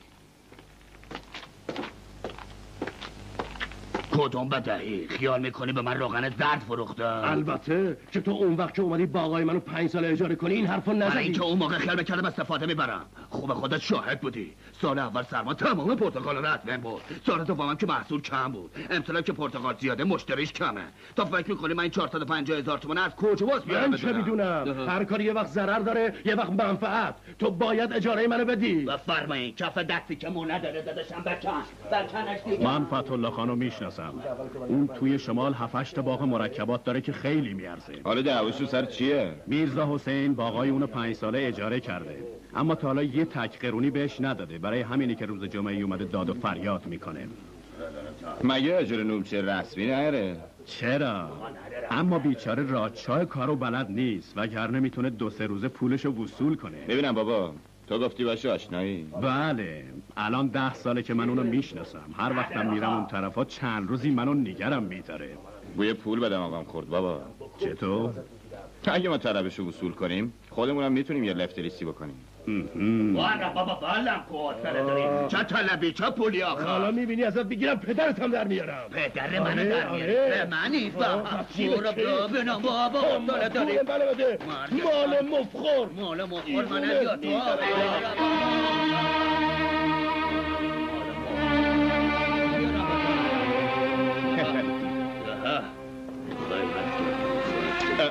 کدوم بدهی؟ خیال میکنی به من روغن زرد فروختم؟ البته که تو اون وقت که اومدی با آقای منو 5 سال اجاره کنی این حرفو نزدی. برای اینکه اون موقع خیال میکردم استفاده میبرم. خوب خودت شاهد بودی. سال اول سرما تمام پرتقال رتبه بود. سال دومم که محصول کم بود. امسال که پرتقال زیاده مشتریش کمه. تو فکر میکنی من این 450,000 تومان از کجا باز بیارم؟ من چه میدونم؟ هر کاری یه وقت ضرر داره یه وقت منفعت. تو باید اجاره منو بدی. بفرمایید. کف دستی که مو نداره داداشم بکنش دیگه. من فتح‌الله خانو میشناسم. اون توی شمال 7-8 تا باغ مرکبات داره که خیلی میارزه. حالا دعواشون سر چیه؟ میرزا حسین باغای اونو 5 ساله اجاره کرده، اما تا حالا یه تک قرونی بهش نداده. برای همینی که روز جمعه اومده داد و فریاد میکنه. مگه اجاره نومچه رسمی نره؟ چرا؟ اما بیچاره راچای کارو بلد نیست، وگرنه میتونه 2-3 روزه پولشو وصول کنه. ببینم بابا، تو گفتی باشه آشنایی؟ بله، الان 10 ساله که من اونو میشناسم. هر وقتم میرم اون طرفا چند روزی منو نگرم میداره. بوی پول بدم آقام خورد بابا. چطور؟ اگه ما طلبشو وصول کنیم خودمونم میتونیم یه لفتریسی بکنیم. وارا بابا بالم کن سر داری. چه طلبی چه پولی آخه؟ حالا میبینی ازت بگیرم پدرت هم در میارم. پدر منو در میاری؟ به منی برو ببینم بابا سال داری. مال مفخور. مال مفخور من یا تو.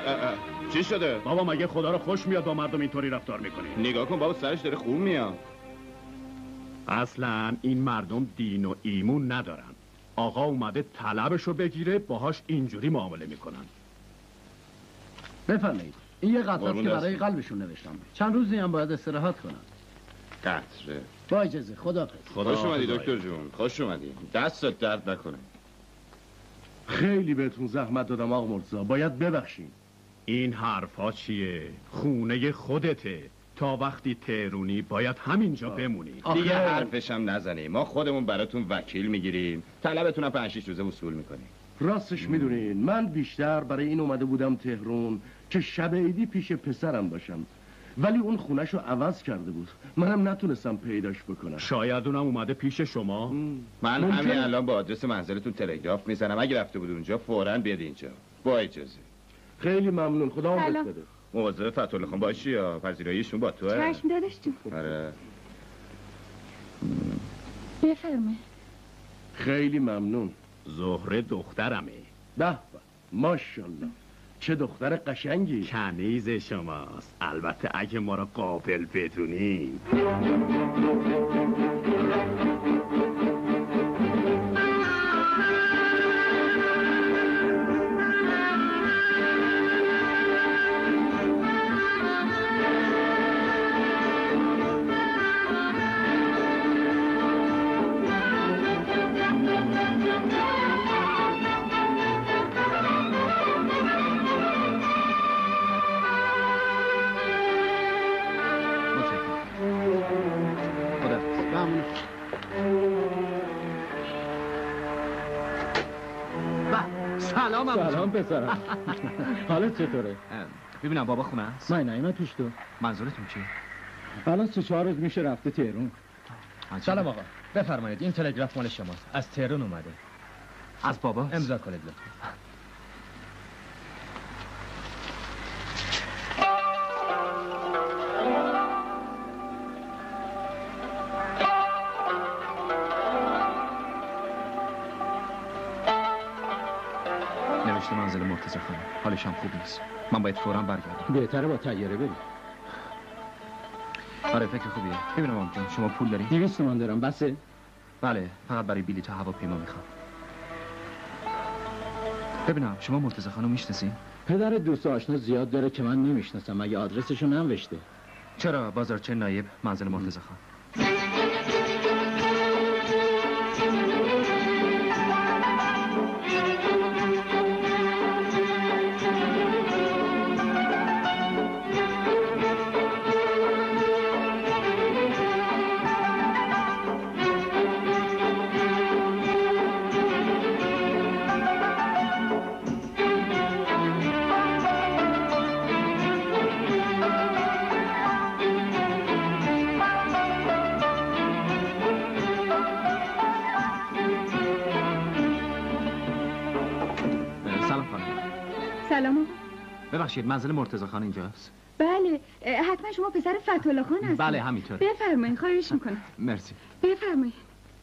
چی شده؟ بابا مگه خدا رو خوش میاد با مردم اینطوری رفتار میکنی؟ نگاه کن بابا، سرش داره خوب میاد. اصلا این مردم دین و ایمون ندارن. آقا اومده طلبشو بگیره، باهاش اینجوری معامله میکنن. بفرمایید. این یه قطره که برای قلبشون نوشتم. چند روزی هم باید استراحت کنن. قطره. با اجازه، خداحافظ. خوش اومدی دکتر جون، خوش اومدی. دستت درد نکنه. خیلی بهتون زحمت دادم آقا مرتضی، باید ببخشین. این حرفا چیه؟ خونه خودته. تا وقتی تهرونی باید همینجا بمونی. دیگه حرفش هم نزنی. ما خودمون براتون وکیل میگیریم، طلبتون هم 5-6 روزه وصول میکنیم. راستش میدونین من بیشتر برای این اومده بودم تهرون که شب عیدی پیش پسرم باشم، ولی اون خونه‌شو عوض کرده بود، منم نتونستم پیداش بکنم. شاید اونم اومده پیش شما. من همین الان با آدرس منزلتون تلگراف میزنم، اگه رفته بود اونجا فوراً بیاد اینجا. با اجازه. خیلی ممنون، خدا عمرت بده. مواظب فتح‌الله خان باشی یا پذیراییشون با توئه. چشم داداش جون. آره. بفرمه. خیلی ممنون. زهره دخترمه. به ماشاءالله، چه دختر قشنگی. کنیز شماست، البته اگه ما را قابل بدونی. سلام پسرم. حالت چطوره؟ ببینم بابا خونه است؟ من نایمه توش تو. منظورتون چیه؟ الان 3-4 روز میشه رفته تهرون. سلام آقا، بفرمایید. این تلگراف مال شماست، از تهران اومده. از بابا؟ امضا کنید لطفا. نوشته منزل مرتضی خانم، حالش هم خوب نیست. من باید فوراً برگردم. بهتره با طیاره بریم. آره فکر خوبیه. ببینم آقا جون، شما پول داری؟ 200 تومان دارم. بسه؟ بله، فقط برای بلیط هواپیما میخوام. ببینم شما مرتضی خانم میشناسین؟ پدر دوست آشنا زیاد داره که من نمیشناسم، مگه آدرسشو ننوشته؟ چرا؟ بازارچه نایب، منزل مرتضی خان. ببخشید منزل مرتضی خان اینجاست؟ بله، حتما شما پسر فتح‌الله خان هستید. بله همینطور. بفرمایید، خواهش میکنم. مرسی. بفرمایید.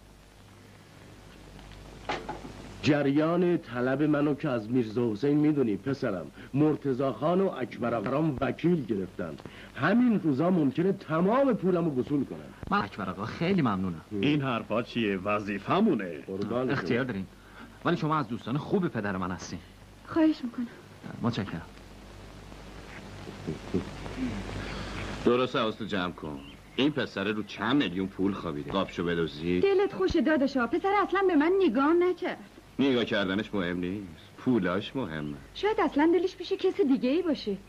جریان طلب منو که از میرزا حسین میدونی پسرم. مرتضی خان و اکبر آقام وکیل گرفتن، همین روزا ممکنه تمام پولمو وصول کنن. من اکبر آقا خیلی ممنونم. این حرفا چیه؟ وظیفمونه. اختیار دارین، ولی شما از دوستان خوب پدر من هستین. خواهش میکنم. متشکرم. درست حواستو جمع کن. این پسر رو چند میلیون پول خوابیده. قابشو بدوزی. دلت خوشه داداشا، پسر اصلا به من نگاه نکرد. نگاه کردنش مهم نیست، پولاش مهمه. شاید اصلا دلش پیش کسی دیگه ای باشه.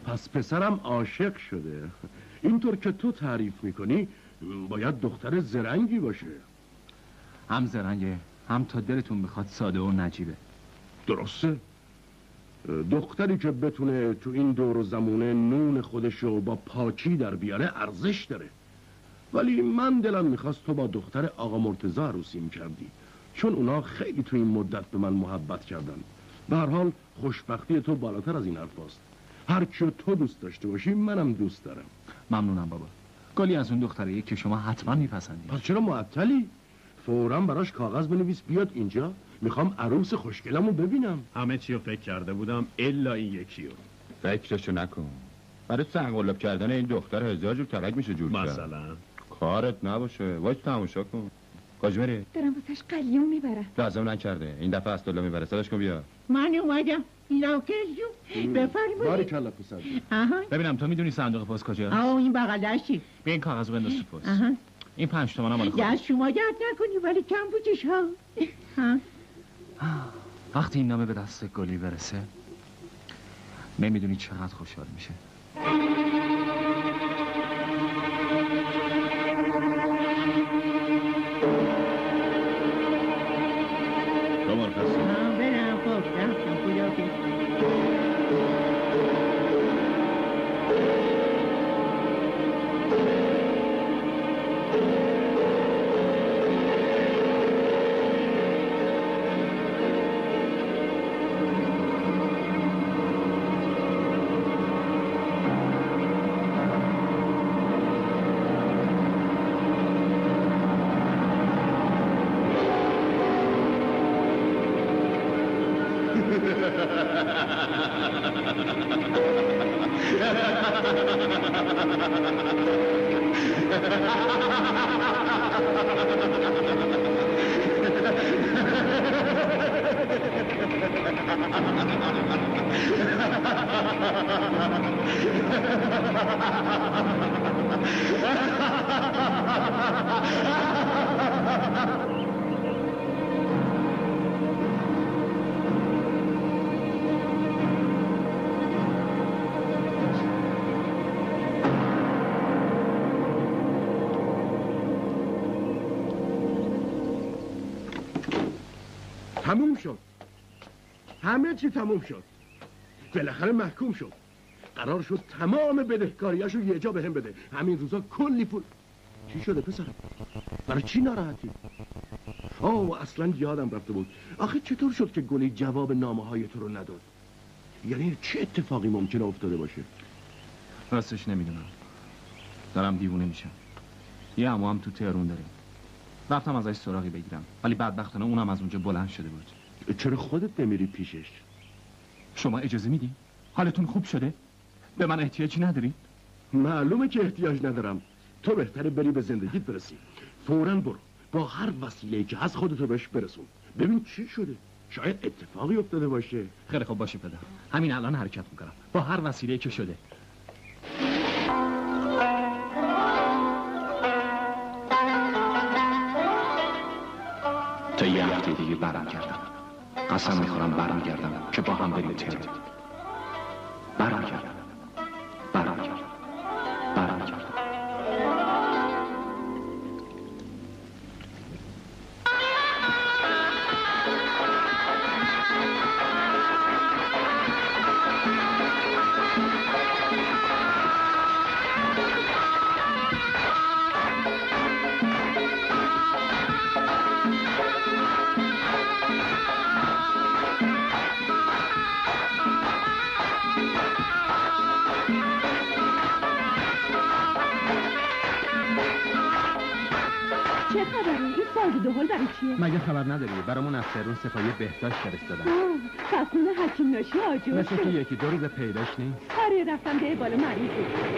پس پسرم عاشق شده. اینطور که تو تعریف میکنی باید دختر زرنگی باشه. هم زرنگه هم تا دلتون بخواد ساده و نجیبه. درسته. دختری که بتونه تو این دور و زمونه نون خودشو با پاکی در بیاره ارزش داره. ولی من دلم میخواست تو با دختر آقا مرتضی عروسی میکردی، چون اونا خیلی تو این مدت به من محبت کردن. به هر حال خوشبختی تو بالاتر از این حرف هست. هر کیو تو دوست داشته باشی منم دوست دارم. ممنونم بابا. گلی از اون دختریه که شما حتما میپسندید. پس چرا معطلی؟ فوراً براش کاغذ بنویس بیاد اینجا. میخوام عروس خوشگلمو ببینم. همه چی رو فکر کرده بودم الا این یکی رو. فکرشو نکن. برای سنگولب کردن این دختر هزار جور ترک میشه جور کرد. مثلا کارت نباشه. وای تماشا کن. کاج بری؟ دارم واسش قلیون میبرم. لازم نکرده. این دفعه استولا میبره. صداش کن بیا. من اومدم. لاکل جون بفرمایید. باریکلا پسر. ببینم تو میدونی صندوق پست کجاست؟ این بغلشه. بیا این کاغذو بنداز تو پست. این 5 تومنم مال خودت. یا شما درد نکنی ولی کم بودش ها. وقتی این نامه به دست گلی برسه نمیدونی چقدر خوشحال میشه. تو مرخصی برم خب رفتم خداحافظ. تموم شد. همه چی تموم شد. بالاخره محکوم شد. قرار شد تمام بدهکاریاشو یه جا بهم بده. همین روزا کلی پول. چی شده پسرم؟ برای چی ناراحتی؟ اصلا یادم رفته بود. آخه چطور شد که گلی جواب نامه‌های تو رو نداد؟ یعنی چه اتفاقی ممکنه افتاده باشه؟ راستش نمیدونم. دارم دیوونه میشم. یه عمو هم تو تهران داریم. رفتم ازش سراغی بگیرم ولی بدبختانه اونم از اونجا بلند شده بود. چرا خودت نمیری پیشش؟ شما اجازه میدی؟ حالتون خوب شده؟ به من احتیاجی نداری؟ معلومه که احتیاج ندارم. تو بهتره بری به زندگیت برسی. فوراً برو. با هر وسیله‌ای که از خودتو بهش برسون. ببین چی شده. شاید اتفاقی افتاده باشه. خیلی خوب باشه پدر. همین الان حرکت میکنم. با هر وسیله‌ای که شده. تا یه هفته دیگه برمیگردم. قسم میخورم برمیگردم که با هم بریم تهران. برمیگردم. مگه خبر نداری؟ برامون از تهران سپاهی بهداشت فرستادن. خونه حکیم ناشی آجور مثل که یکی دو روز پیداش نیست. آره رفتم به بالا مریض بود.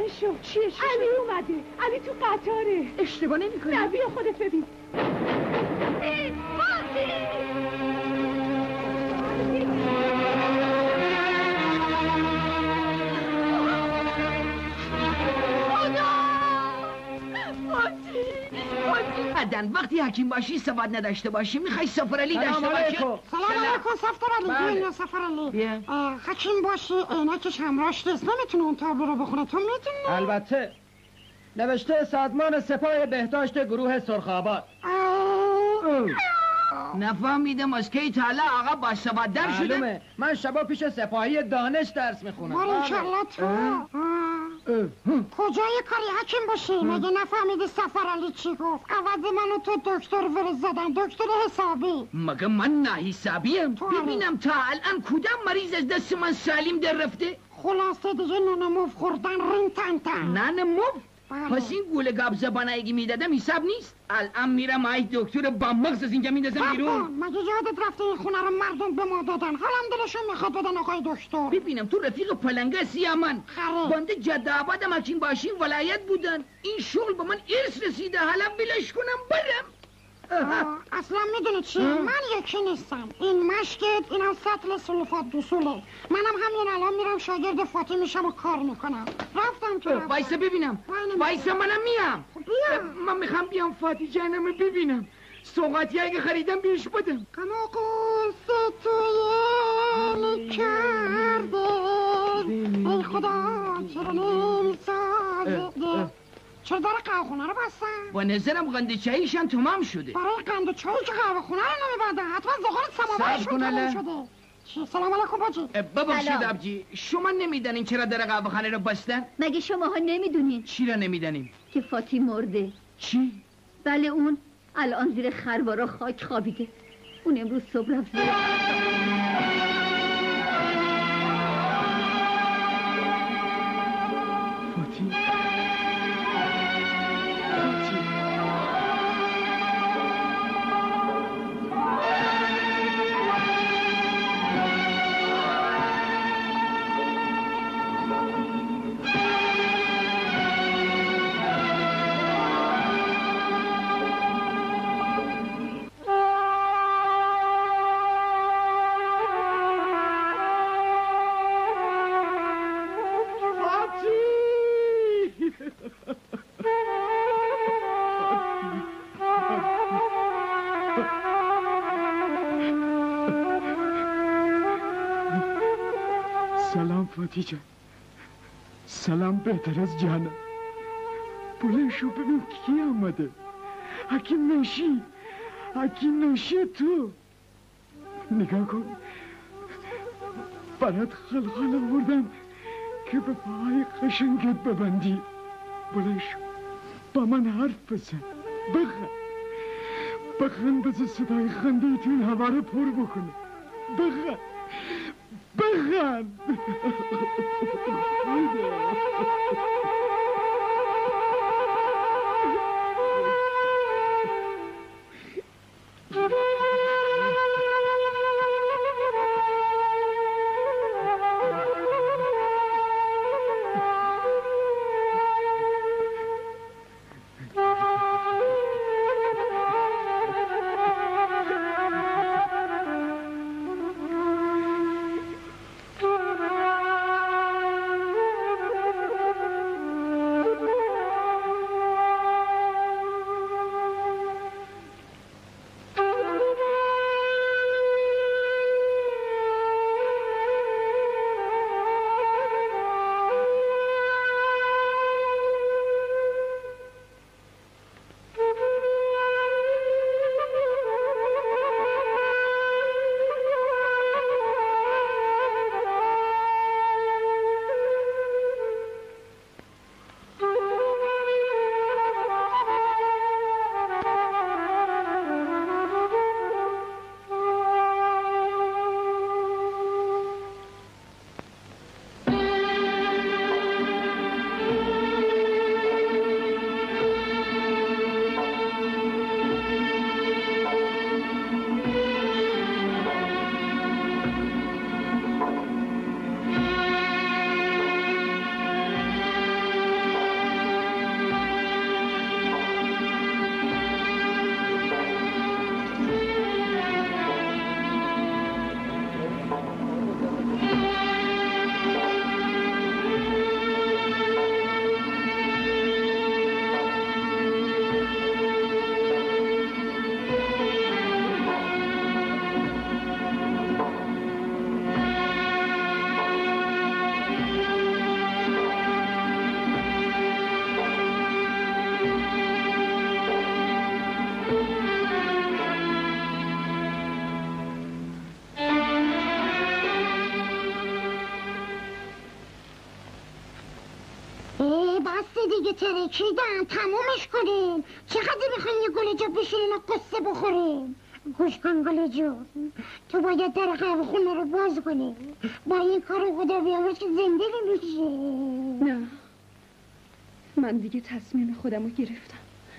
روشن شد. چیه؟ علی اومده. علی تو قطاره. اشتباه نمی‌کنی؟ نه بیا خودت ببین. بعدن وقتی حکیم باشی سواد نداشته باشی میخوای سفرعلی داشته باشی. سلام علیکم سفرعلی. بیا سفرعلی. حکیم باشی عینکش همراهش نیست، نمیتونه اون تابلو رو بخونه، تو میتونی؟ البته. نوشته سازمان سپاه بهداشت گروه سرخاباد. نفهمیدم از کی تا حالا آقا با سواد در شده. معلومه. من شبا پیش سپاهی دانش درس میخونم. باریکلا تو کجای کاری حکیم باشی؟ مگه نفهمیدی سفرعلی چی گفت؟ عوض منو تو دکتر فرستادن، دکتر حسابی. مگه من نه حسابیم؟ ببینم تا الان کدام مریض از دست من سالم در رفته؟ خلاصه دیگه نون موف خوردن رین تن تن. نان موف؟ پس این گوله گاب زبانه اگه میدادم حساب نیست. الان میرم ای دکتر با مغز از اینجا میندازم بیرون. مگه یادت رفته این خونه رو مردم به ما دادن؟ حالم دلشون میخواد بدن آقای دکتر. ببینم تو رفیق پلنگه سیامن بنده جده آبادم حکیم باشیم ولایت بودن. این شغل به من ارث رسیده، حالا بلش کنم برم. اصلا میدونی چی؟ من یکی نیستم. این مشکت، اینم سطل سلفات دوسوله. منم همین الان میرم شاگرد فاتی میشم و کار میکنم. رفتم تو وایسا ببینم. وایسا منم میام. من میخوام بیام فاتی جانم ببینم. سوغاتی اگه خریدم بیش بدم. اما قصه توی کرده ای خدا چرا نمیسازه. چرا در قهوه خونه رو بستن؟ با نظرم قند چاییشم تمام شده. برای قند چایی که قهوه خونه رو نمیبندن، حتما زغال سماورشون تمام شده. سلام علیکم باجی. ببخشید ابجی، شما نمیدانین چرا در قهوه خانه رو بستن؟ مگه شماها نمیدونین؟ چی را نمیدانیم؟ که فاتی مرده. چی؟ بله اون الان زیر خروارا خاک خوابیده. اون امروز صبح رفت زیر فاتی سلام فاتی جان. سلام بهتر از جانم. بلنشو ببین کی آمده. حکیم نوشی. حکیم نوشی تو. نگاه کن برات خلخال آوردم که به پاهای قشنگت ببندی. بلنشو با من حرف بزن. بخند بزن صدای خنده تو این هوا رو پر بکنه. بخند ترکیدم تمومش کنیم. چقدر میخواین یه گل جا بشینین و قصه بخوریم؟ گوش کن گل جون، تو باید در قهوه خونه رو باز کنی. با این کار خدا بیامرز که زنده نمیشه. نه، من دیگه تصمیم خودم رو گرفتم.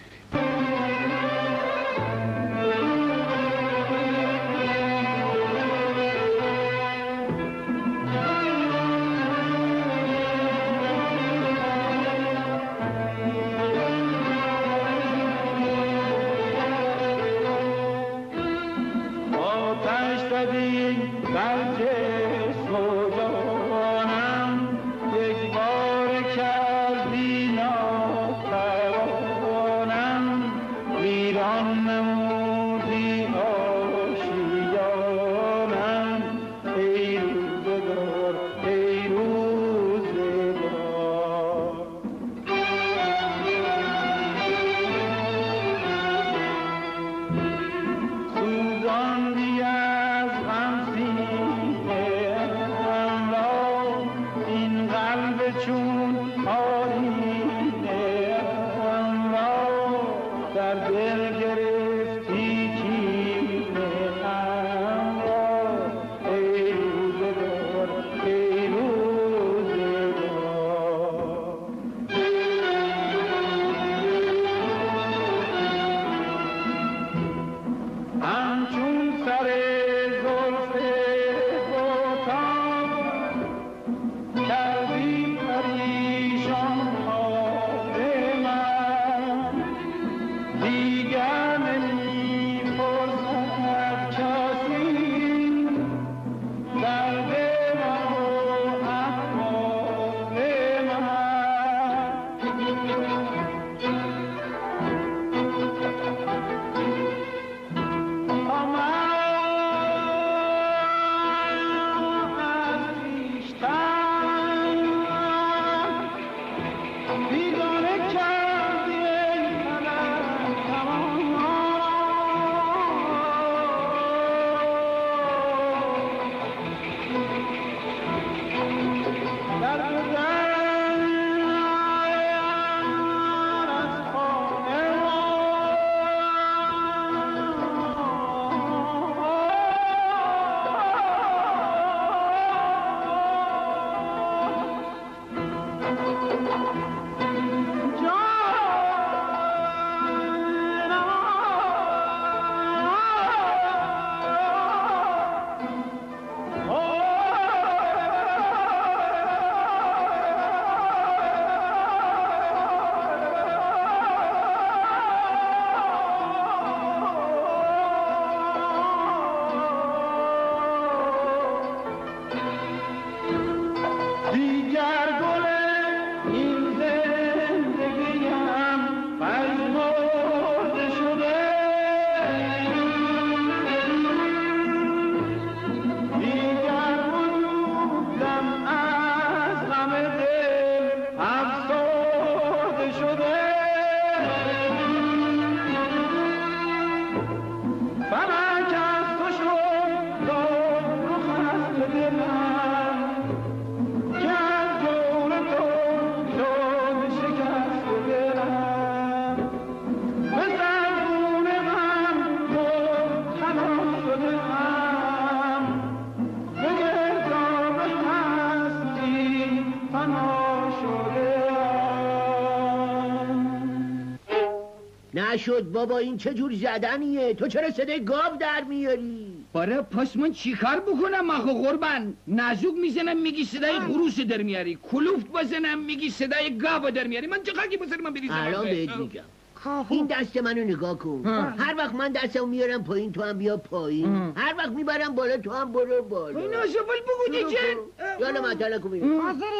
نشد بابا، این چه جور زدنیه؟ تو چرا صدای گاو در میاری؟ باره پس من چی کار بکنم آخه قربان؟ نازوک میزنم میگی صدای خروس در میاری، کلوفت بزنم میگی صدای گاو در میاری. من چه خاکی بزنم من بریزم؟ الان بهت میگم. این دست منو نگاه کن. هر وقت من دستمو میارم پایین تو هم بیا پایین. هر وقت میبرم بالا تو هم برو بالا. این آسفل بگو دیگه. یالا مطلع کن ببین.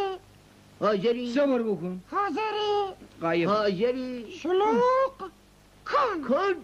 حاضری؟ صبر بکن. حاضری؟ قایب. حاضری؟ شلوق کن.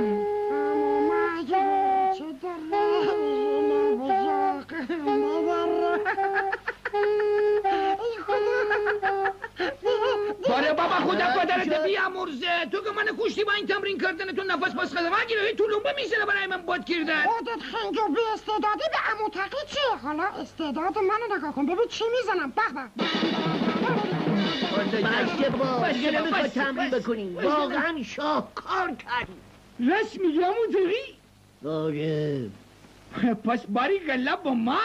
باره بابا خدا پدرت بیامرزه. تو که من کشتی با این تمرین کردن تو نفس پس خدا وگیره تو لنبه میزنه برای من باد کردن. خودت خنگ و بی استعدادی به عمو تقی چیه؟ حالا استعداد منو نگاه کن ببین چی میزنم. بخ بسته با دیگه نمیخواد تمرین بکنی. واقعا شاهکار کردی. راست میگی عموتقی؟ آره. پس باری گله با ما.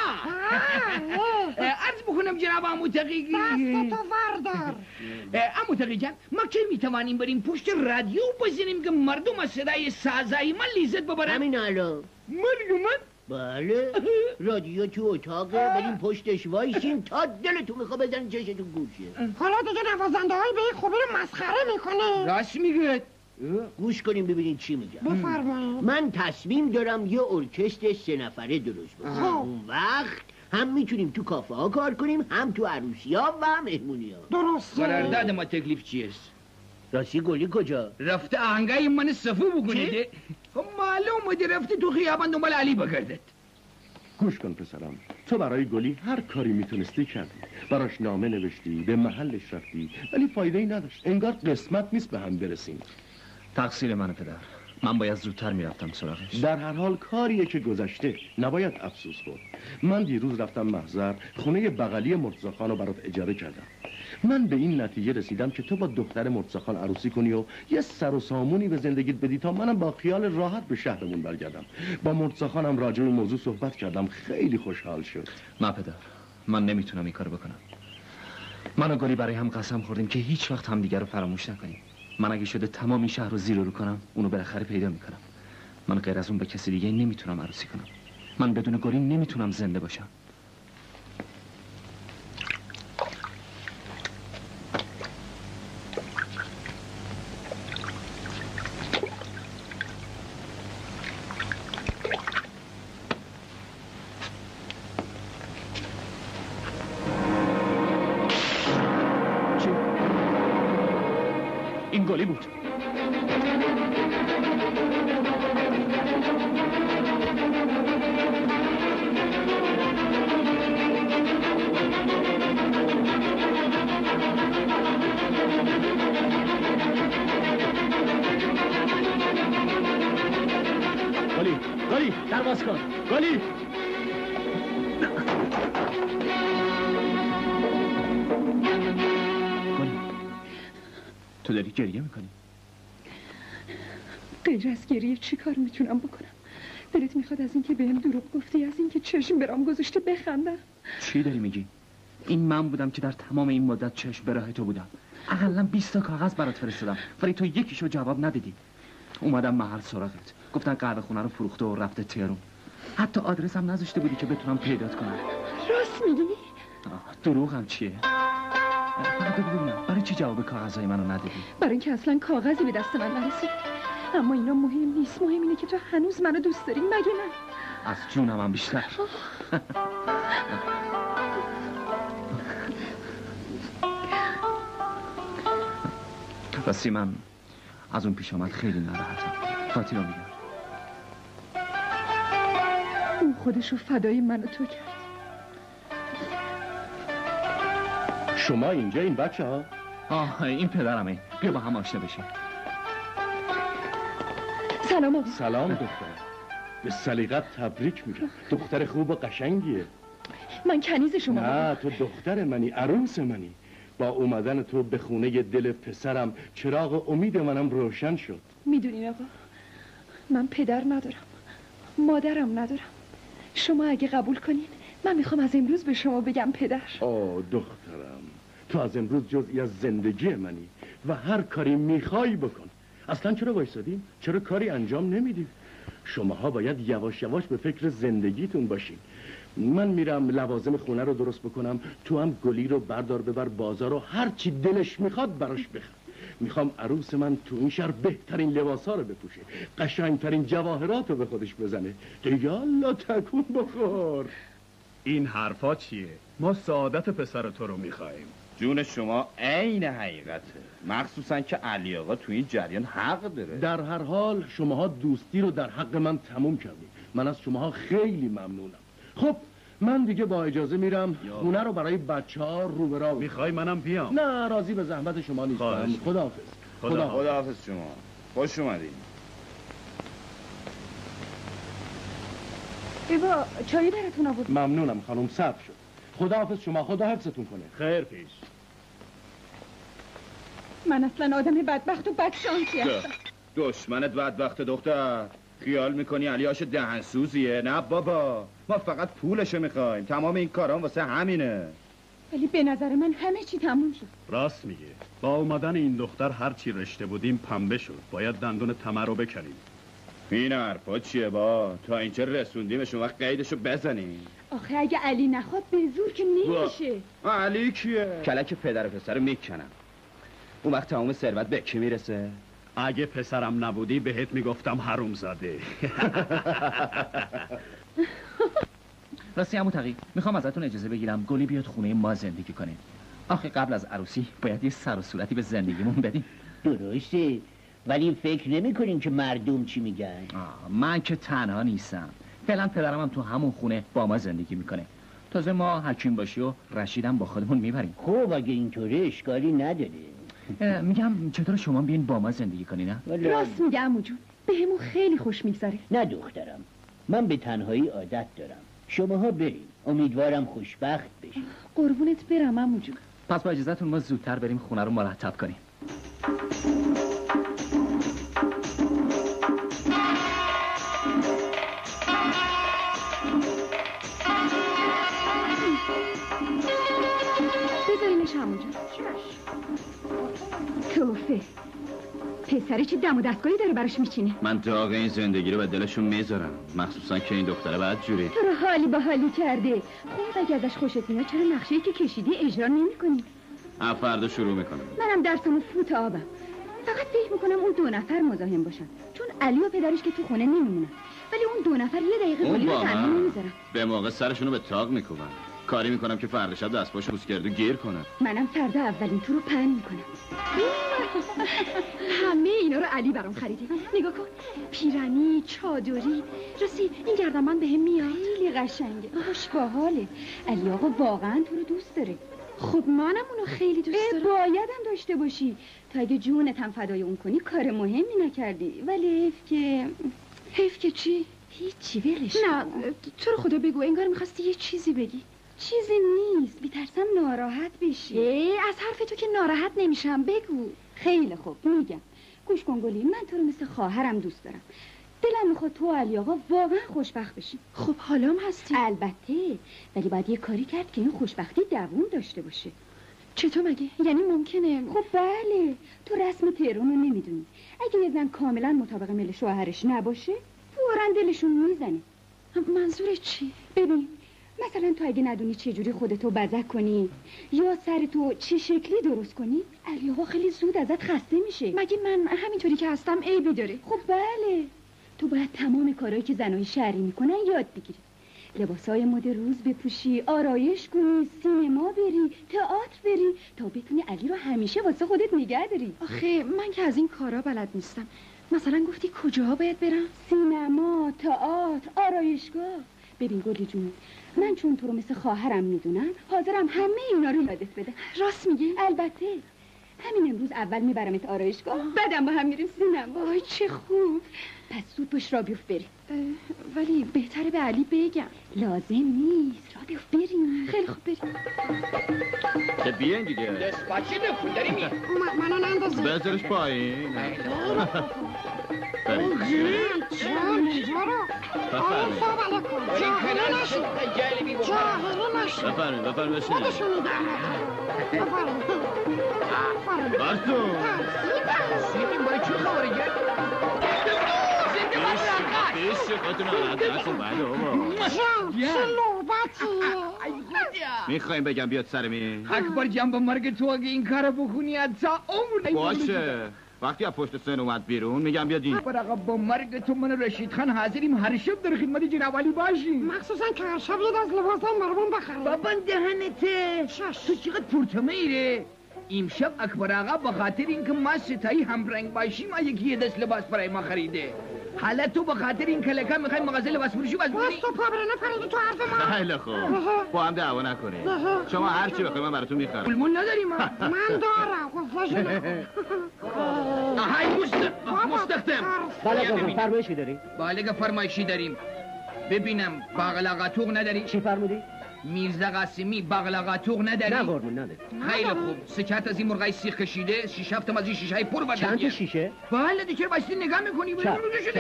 عرض بکنم جناب عموتقی دست تو وردار. عموتقی جان، ما که میتوانیم بریم پشت رادیو بزنیم که مردم از صدای سازایی من لیزت ببرن؟ همین الان. من؟ بله. رادیو تو اتاقه، بریم پشتش وایسین تا دلتون میخواد بزنین چشتون گوشه. حالا دیگه نوازنده های به این خوبی رو مسخره میکنه. راست میگه. گوش کنیم ببینید چی میگم. بفرمایید. من تصمیم دارم یه ارکستر 3 نفره درست بکنم. اون وقت هم میتونیم تو کافه ها کار کنیم، هم تو عروسی ها و مهمونی ها. درسته. قرارداد ما تکلیف چیست؟ راستی گلی کجا؟ رفته آهنگای من صفو بکنیده. خب معلومه رفته تو خیابان دنبال علی بگردد. گوش کن پسرم، تو برای گلی هر کاری میتونستی کردی. براش نامه نوشتی، به محلش رفتی، ولی فایده ای نداشت. انگار قسمت نیست به هم برسیم. تقصیر منه پدر. من باید زودتر میرفتم سراغش. در هر حال کاریه که گذشته، نباید افسوس خورد. من دیروز رفتم محضر، خونه بغلی مرتضی خان رو برات اجاره کردم. من به این نتیجه رسیدم که تو با دختر مرتضی خان عروسی کنی و یه سر و سامونی به زندگیت بدی تا منم با خیال راحت به شهرمون برگردم. با مرتضی خانم راجع به موضوع صحبت کردم، خیلی خوشحال شد. نه پدر، من نمیتونم این کارو بکنم. من و گلی برای هم قسم خوردیم که هیچ وقت همدیگه رو فراموش نکنیم. من اگه شده تمام این شهر رو زیر رو کنم، اونو بالاخره پیدا میکنم. من غیر از اون به کسی دیگه نمیتونم عروسی کنم. من بدون گلی نمیتونم زنده باشم. این گلی بود. گلی در باز کن. گلی تو داری گریه میکنی؟ غیر از گریه چی کار میتونم بکنم؟ دلت میخواد از اینکه بهم دروغ گفتی، از اینکه چشم برام گذاشته بخندم؟ چی داری میگی؟ این من بودم که در تمام این مدت چشم به راه تو بودم. اقلا 20 تا کاغذ برات فرستادم ولی تو یکیشو جواب ندیدی. اومدم محل سراغت، گفتن قهوه خونه رو فروخته و رفته تهران. حتی آدرسم نذاشته بودی که بتونم پیدات کنم. راست میگی؟ دروغم چیه؟ ببینم برای چی جواب کاغذهای منو ندادی؟ برای اینکه اصلا کاغذی به دست من نرسید. اما اینا مهم نیست، مهم اینه که تو هنوز منو دوست داری. مگه نه؟ از جونم هم بیشتر. راستی من از اون پیش آمد خیلی ناراحتم. فاتی رو میگم. اون خودشو فدای من و تو کرد. شما اینجا این بچه ها؟ این پدرمه. بیا با هم آشنا بشیم. سلام آقا. سلام دختر. به سلیقت تبریک میگم. دختر خوب و قشنگیه. من کنیز شما. نه تو دختر منی، عروس منی. با اومدن تو به خونه دل پسرم چراغ امید منم روشن شد. میدونین آقا، من پدر ندارم، مادرم ندارم. شما اگه قبول کنین من میخوام از امروز به شما بگم پدر. دخترم، تو از امروز جزئی از زندگی منی و هر کاری میخوای بکن. اصلا چرا وایسادیم؟ چرا کاری انجام نمیدیم؟ شماها باید یواش یواش به فکر زندگیتون باشین. من میرم لوازم خونه رو درست بکنم، تو هم گلی رو بردار ببر بازار و هر چی دلش میخواد براش بخر. میخوام عروس من تو این شهر بهترین لباسا رو بپوشه، قشنگترین جواهرات رو به خودش بزنه. دیگه الله تکون بخور. این حرفا چیه؟ ما سعادت پسر تو رو میخواییم. جون شما عین حقیقته، مخصوصا که علی آقا تو این جریان حق داره. در هر حال شماها دوستی رو در حق من تموم کردید. من از شماها خیلی ممنونم. خب من دیگه با اجازه میرم خونه رو برای بچه‌ها رو به راه. میخوای منم بیام؟ نه راضی به زحمت شما نیستم. خداحافظ. خداحافظ شما. خوش اومدین. ایوا چایی براتون آورد. ممنونم خانم، صبر شد. خداحافظ شما، خدا حفظتون کنه. خیر پیش. من اصلا آدم بدبخت و بدشانسی هستم. دشمنت بدبخت دختر. خیال میکنی علیاش دهنسوزیه؟ نه بابا، ما فقط پولشو میخوایم. تمام این کارام واسه همینه. ولی به نظر من همه چی تموم شد. راست میگه. با اومدن این دختر هر چی رشته بودیم پنبه شد. باید دندون تمر رو بکنیم. این حرفا چیه با؟ تا اینجا رسوندیمش اون وقت قیدشو بزنیم. آخه اگه علی نخواد به زور که نمیشه. علی کیه؟ کلک پدر و پسر رو میکنم. اون وقت تمام ثروت به کی میرسه؟ اگه پسرم نبودی بهت میگفتم حرومزاده. راستی عمو تقی، میخوام ازتون اجازه بگیرم گلی بیاد خونه ما زندگی کنه. آخه قبل از عروسی باید یه سر و صورتی به زندگیمون بدیم. درسته، ولی فکر نمی کنین که مردم چی میگن؟ من که تنها نیستم. فعلا پدرم هم تو همون خونه با ما زندگی میکنه. تازه ما حکیم باشی و رشیدم با خودمون میبریم. خب اگه اینطوره اشکالی نداره. میگم چطور شما بیین با ما زندگی کنی؟ نه راست میگه عمو جون، بهمون خیلی خوش میگذره. نه دخترم، من به تنهایی عادت دارم. شماها بریم، امیدوارم خوشبخت بشین. قربونت برم عمو جون. پس با اجازهتون ما زودتر بریم خونه رو مرتب کنیم. بذارینش عمو جون. توفه پسره چه دم و دستگاهی داره براش میچینه. من داغ این زندگی رو به دلشون میذارم، مخصوصا که این دختره بعد جوری. تو رو حالی با حالی کرده. خب اگه ازش خوشت میاد چرا نقشه‌ای که کشیدی اجرا نمی‌کنی؟ فردا شروع میکنم. منم درسمو فوت آبم. فقط فکر میکنم اون 2 نفر مزاحم باشن، چون علی و پدرش که تو خونه نمیمونن، ولی اون 2 نفر یه دقیقه قولی رو تنها نمیذارن. به موقع سرشونو به تاق میکوبن. کاری میکنم که فردا شب دستپاشو بوسگردو گیر کنه. منم فردا اولین تو رو پهن میکنم. همه اینا رو علی برام خریده. نگاه کن، پیرنی، چادری. راستی این گردنبند بهم میاد. خیلی قشنگه، خوش باحاله. علی آقا واقعا تو رو دوست داره. خب منم اونو خیلی دوست دارم. بایدم داشته باشی. تا اگه جونت هم فدای اون کنی کار مهمی نکردی. ولی حیف که چی؟ هیچی ولش. نه تو رو خدا بگو، انگار میخواستی یه چیزی بگی. چیزی نیست، بی‌ترسم ناراحت بشی. از حرف تو که ناراحت نمیشم، بگو. خیلی خوب میگم. گوش کن گلی، من تو رو مثل خواهرم دوست دارم. دلم میخواد تو و علی آقا واقعا خوشبخت بشی. خب حالام هستی؟ البته، ولی باید یه کاری کرد که این خوشبختی دوام داشته باشه. چطور مگه؟ یعنی ممکنه؟ خب بله، تو رسم تهران رو نمیدونی. اگه یه زن کاملا مطابق میل شوهرش نباشه فوراً دلشون میزنه. منظور چی؟ ببین مثلا تو اگه ندونی چه جوری خودتو بزک کنی یا سرتو چه شکلی درست کنی، علی آقا خیلی زود ازت خسته میشه. مگه من همینطوری که هستم عیبی داره؟ خب بله، تو باید تمام کارهایی که زنای شهری میکنن یاد بگیری. لباسای مد روز بپوشی، آرایش کنی، سینما بری، تئاتر بری تا بتونی علی رو همیشه واسه خودت نگه داری. آخه من که از این کارا بلد نیستم. مثلا گفتی کجاها باید برم؟ سینما، تئاتر، آرایشگاه. ببین گلی جون، من چون تو رو مثل خواهرم میدونم حاضرم همه اینا رو یادت بده. راست میگی؟ البته. همین امروز اول میبرمت آرایشگاه، بعدم با هم میریم سینما. وای چه خوب. پس زود باش را بیفت بریم. ولی بهتره به علی بگم. لازم نیست، را بیفت بریم. خیلی خوب بریم. که بیاین دیگه. دستپاچی بکن داری می منو نندازی. بذارش پایین. بفرمید بشین. بارسو سیدیم برای چه خبره گرد؟ بیش خودتون آرد نکن بله بابا. چه نوبتیه. میخوایم بگم بیاد سرمی؟ اکبر جنب مرگ تو اگه این کار بخونی تا عمر باشه. وقتی از پشت سن اومد بیرون میگم بیاد این. اکبر آقا با مرگ تو من رشید خان حاضریم هر شب در خدمت جناب علی باشیم. مخصوصا که هر شب یه از لباسای مرمون بخریم. بابا دهنته تو چقدر پرتمه ایره. امشب اکبر آقا به خاطر اینکه ما ستایی همرنگ باشیم یکی یه دست لباس برای ما خریده. حالا تو به خاطر این کلکه میخوای مغازه لباس فروشی باز بری؟ تو پابرنه پریدی تو حرف ما. خیلی خوب، با هم دعوا نکنید. شما هر چی بخواید من براتون میخرم. پولمون نداریم من دارم. های مستخدم. بله فرمایشی داریم. بله فرمایشی داریم. ببینم باقلا قطوق نداری؟ چی فرمودی؟ میرزا قاسمی بغل قطوق نداری؟ نه قربون نداری. خیلی خوب. سکت از این مرغای سیخ کشیده 6 7 از این شیشه‌های پر بدن. چند تا شیشه؟ بله دیگه باستی نگاه می‌کنی چپ.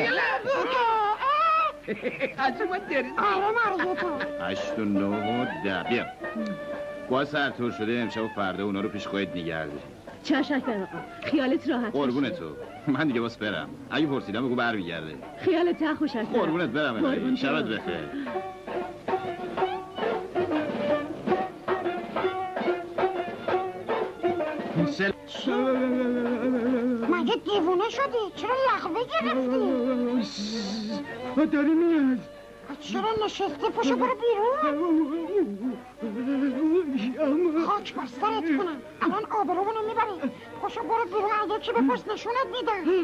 از اون درزی. آره مرزتون 8 و 9 و 10 بیا با سرتور شده امشب و فردا اونا رو پیش خودت نگه داری. چشم اکبر آقا، خیالت راحت قربون تو. من دیگه باز برم. اگه پرسیدم بگو برمیگرده. خیالت خوش است. قربونت برم الهی. شبت بخیر. مگه دیوونه شدی؟ چرا لغوه گرفتی؟ داری میاد. چرا نشستی؟ پاشو برو بیرون. خاک بر سرت کنم. الان آبرومونو میبری. پاشو برو بیرون. اگه کی بپرس نشونت میدم.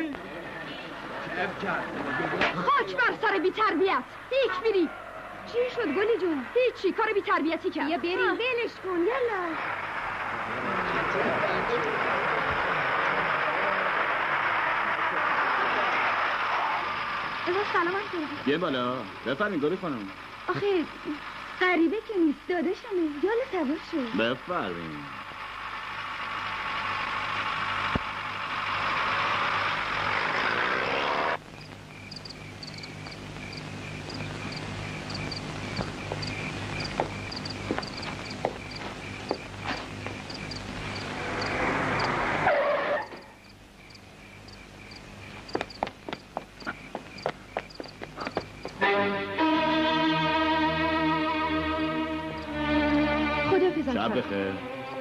خاک بر سر بی تربیت. هیچ میری. چی شد گلی جون؟ هیچی، کار بی تربیتی کرد. یا بریم بلش کن یلا. سلام علیکم. بیا بالا. بفرمین گلی خانم. آخه غریبه که نیست، داداشمه. یالا سوار شو. بفرمین. شب بخیر.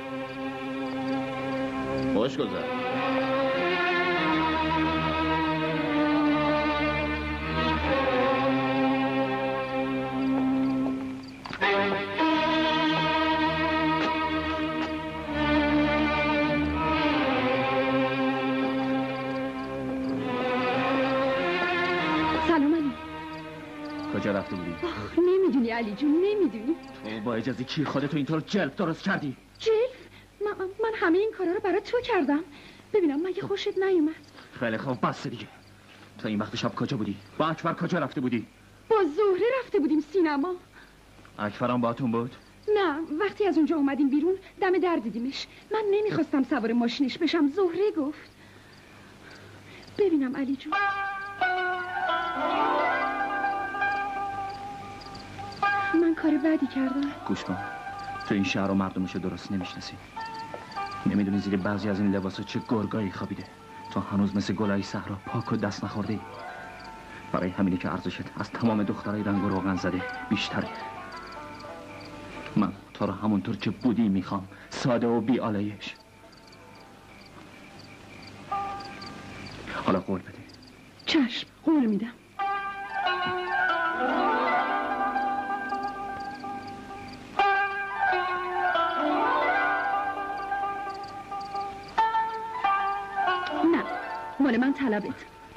خوش گذر. سلام علی. کجا رفته بودی؟ نمیدونی علی جون، نمیدونی. تو با اجازه کی خودتو اینطور جلب درست کردی؟ جلب؟ من همه این کارا رو برای تو کردم. ببینم مگه خوشت نیومد؟ خیلی خوب بس دیگه. تو این وقت شب کجا بودی؟ با اکبر کجا رفته بودی؟ با زهره رفته بودیم سینما. اکبرم باهاتون بود؟ نه، وقتی از اونجا اومدیم بیرون دم در دیدیمش. من نمیخواستم سوار ماشینش بشم، زهره گفت. ببینم علی جون. من کار بدی کردم. گوش کن، تو این شهر و مردمشو درست نمیشناسی. نمیدونی زیر بعضی از این لباسا چه گرگایی خوابیده. تو هنوز مثل گلای صحرا پاک و دست نخوردی. برای همینی که ارزشت از تمام دخترای رنگ و روغن زده بیشتره. من تو رو همونطور که بودی میخوام، ساده و بی آلایش. حالا قول بده. چشم، قول میدم. نه، مال من طلبت.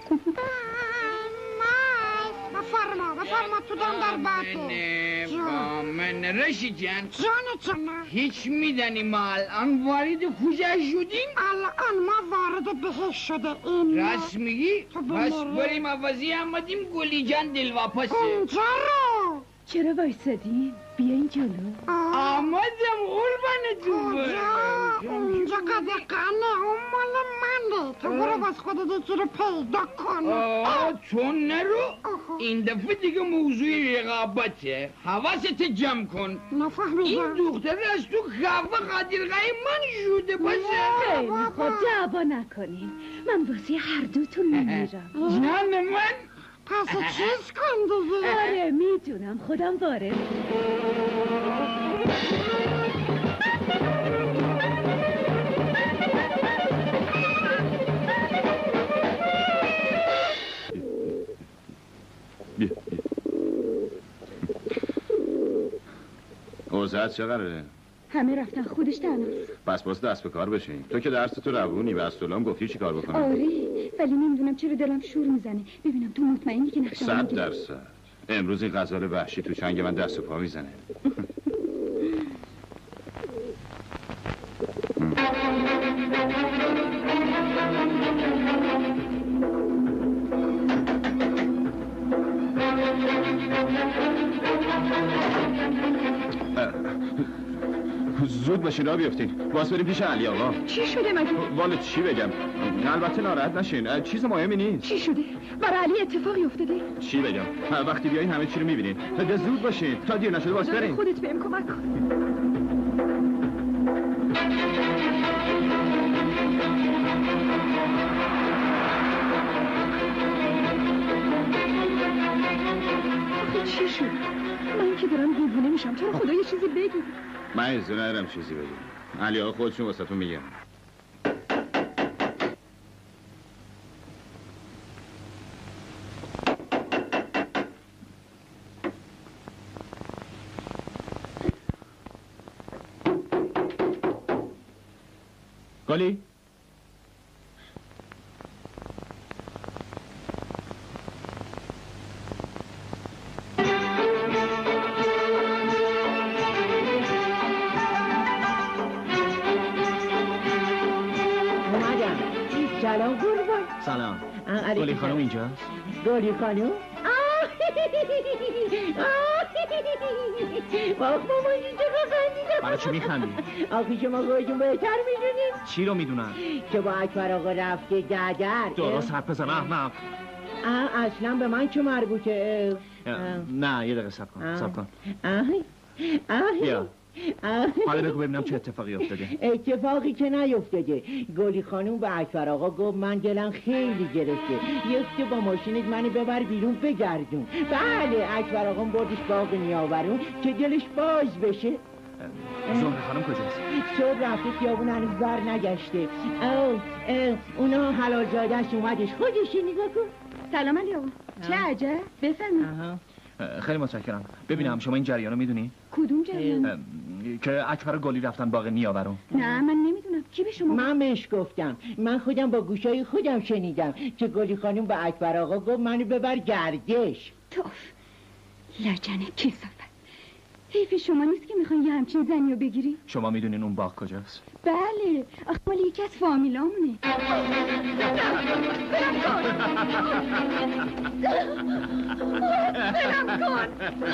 بفرما تو دم در باته. من رشید جان. جان هیچ میدنی ما الان وارد کجا شدیم؟ الان ما وارد بهش شده این. راست میگی؟ پس بریم عوضی آمدیم گلی جان دلواپسه. اونجا رو چرا وایسادیم؟ بیاین جلو. آمدم قربانتون برم. اونجا قدقانه اون مال منه. تو برو باز خودت یکی رو پیدا کن. تو نرو. این دفعه دیگه موضوع رقابته. حواست جمع کن. نفهمیدم. این دختر از تو خواه قدرقای من شده باشه. خیلی خب دعوا نکنین. من واسه هر دوتون میمیرم. جان من پس چیز کن دیگه. آره میدونم، خودم وارد. اوضاعت چه قراره؟ همه رفتن، خودش تنهاست. بس باز دست به کار بشین. تو که درس تو روونی و از طولام گفتی چی کار بکنم. آره، ولی نمیدونم چرا دلم شور میزنه. ببینم تو مطمئنی که نقشه‌ام 100%. امروز این غزال وحشی تو چنگ من دست و پا میزنه. زود باشین را بیفتین. باز بریم پیش علی آقا. چی شده مگه؟ والا چی بگم؟ البته ناراحت نشین. چیز مهمی نیست. چی شده؟ برای علی اتفاقی افتاده؟ چی بگم؟ وقتی بیاین همه چی رو میبینین. زود باشین تا دیر نشده باز بریم. خودت بهم کمک کن. چی شد؟ من که دارم دیوونه میشم. تو رو خدا یه چیزی بگی. من اجازه ندارم چیزی بگم. علی آقا خودشون واسهتون میگم. گلی؟ سلام قربان. سلام. گلی خانم اینجاست؟ گلی خانم؟ مامان اینجا خندیدم. برای چی میخندی؟ آخی شما خودتون بهتر میدونید. چی رو میدونم؟ که با اکبر آقا رفته ددر. درست حرف بزن احمق. اصلا به من چه مربوطه؟ نه یه دقیقه صبر کن. صبر کن. بیا. حالا بگو ببینم چه اتفاقی افتاده. اتفاقی که نیفتاده. گلی خانوم به اکبر آقا گفت من دلم خیلی گرفته، یه با ماشینت منو ببر بیرون بگردون. بله اکبر آقا بردش باغ نیاورون که دلش باز بشه. زهره خانم کجاست؟ صبح رفته خیابون هنوز بر نگشته. اونا حلال زادهش اومدش. خودش نگاه کن. سلام علی آقا. چه عجب؟ بفرمایید. خیلی متشکرم. ببینم شما این جریانو میدونی؟ کدوم جریان؟ که اکبر گلی رفتن باغ نیاورون. نه من نمیدونم. کی به شما؟ من بهش گفتم. من خودم با گوشای خودم شنیدم که گلی خانم به اکبر آقا گفت منو ببر گردش. توف لجنه کثافت. حیف شما نیست که میخواین یه همچین زنیو بگیری؟ شما میدونین اون باغ کجاست؟ بله آخه مال یکی از فامیلامونه. برم کن. برم کن.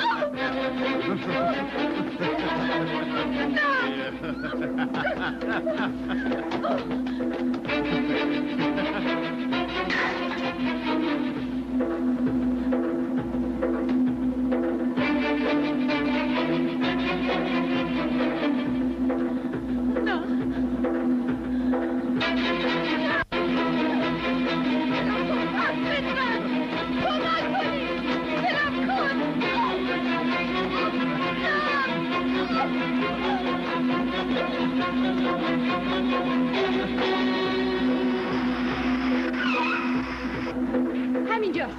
همینجا.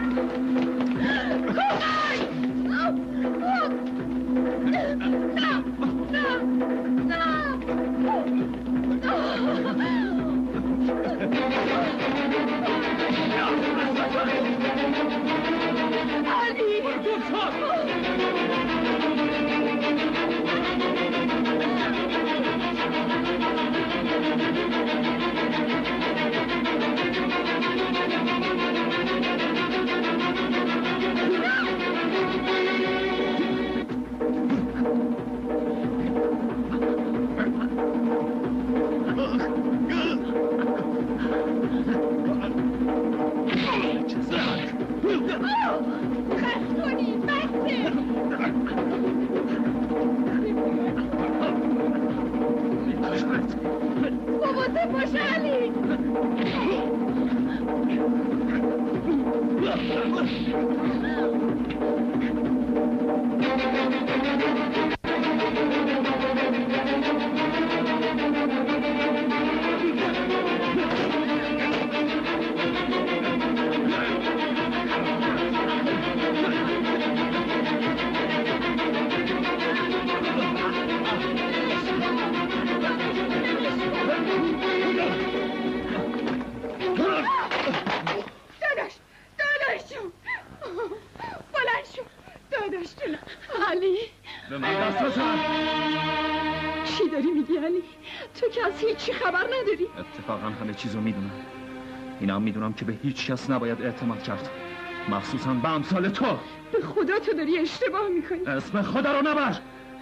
اتفاقا همه چیزو میدونم. اینا هم میدونم که به هیچ کس نباید اعتماد کرد، مخصوصا به امثال تو. به خدا تو داری اشتباه میکنی. اسم خدا رو نبر.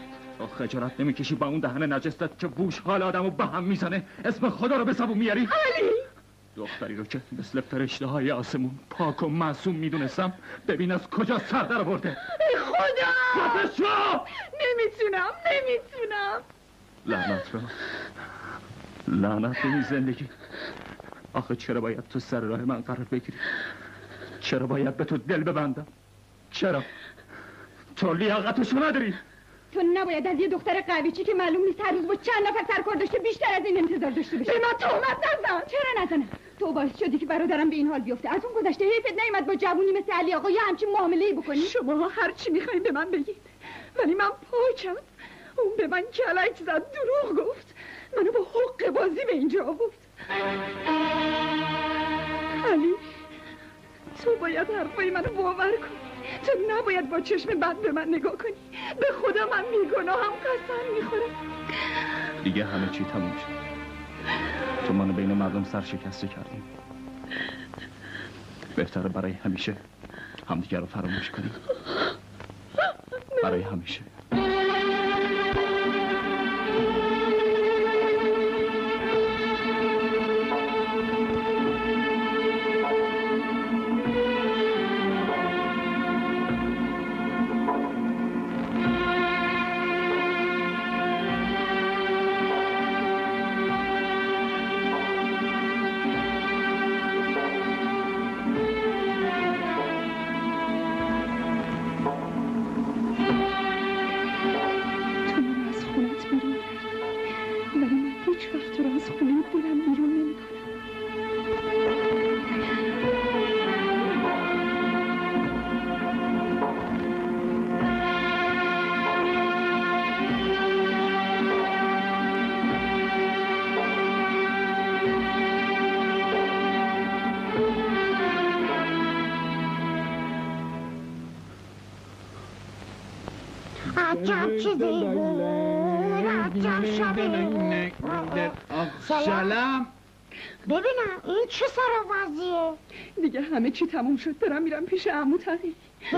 تو خجالت نمیکشی با اون دهن نجستت که بوش حال آدمو به هم میزنه اسم خدا رو به زبون میاری؟ علی! دختری رو که مثل فرشته های آسمون پاک و معصوم میدونستم ببین از کجا سر در برده. خدا! خفه شو! نمیتونم لعنت رو لعنت به این زندگی. آخه چرا باید تو سر راه من قرار بگیری؟ چرا باید به تو دل ببندم؟ چرا؟ تو لیاقتشو نداری؟ تو نباید از یه دختر قویچی که معلوم نیست هر روز با چند نفر سرکار داشته بیشتر از این انتظار داشته باشی. به من تهمت نزن. چرا نزنم؟ تو باعث شدی که برادرم به این حال بیفته. از اون گذشته حیفت نیومد با جوونی مثل علی آقا یه همچین معامله‌ای بکنی؟ شما هر چی می‌خواید به من بگید، ولی من پاکم. اون به من کلک زد، دروغ گفت، منو با حق بازی به اینجا آورد. علی، تو باید حرفای منو باور کنی. تو نباید با چشم بد به من نگاه کنی. به خدا من بیگناهم، قسم میخورم. دیگه همه چی تموم شد. تو منو بین مردم سرشکسته کردی. بهتره برای همیشه همدیگه رو فراموش کنیم. برای همیشه. سلام. ببینم این چه سرآوازیه؟ دیگه همه چی تموم شد. دارم میرم پیش عمو تقی.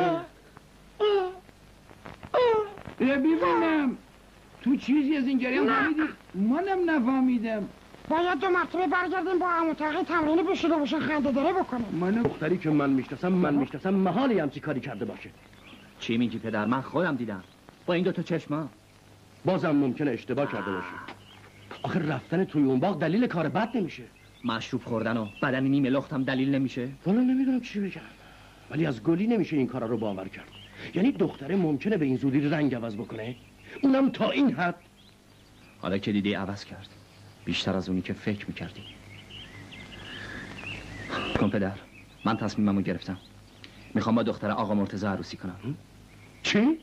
ببینم تو چیزی از این جریان فهمیدی؟ منم نفهمیدم. باید 2 مرتبه برگردیم با عمو تقی تمرین بشیده باشن خنده داره بکنیم. من دختری که من میشناسم محالی همچی کاری کرده باشه. چی میگی پدر؟ من خودم دیدم با این 2 تا چشما. بازم ممکنه اشتباه کرده باشه. آخه رفتن توی اون باغ دلیل کار بد نمیشه. مشروب خوردن و بدنی نیمه لختم دلیل نمیشه. والا نمیدونم چی بگم، ولی از گلی نمیشه این کارا رو باور کرد. یعنی دختره ممکنه به این زودی رنگ عوض بکنه، اونم تا این حد. حالا که دیدی عوض کرد، بیشتر از اونی که فکر میکردی. کن پدر، من تصمیممو گرفتم. میخوام با دختر آقا مرتضی عروسی کنم. چی؟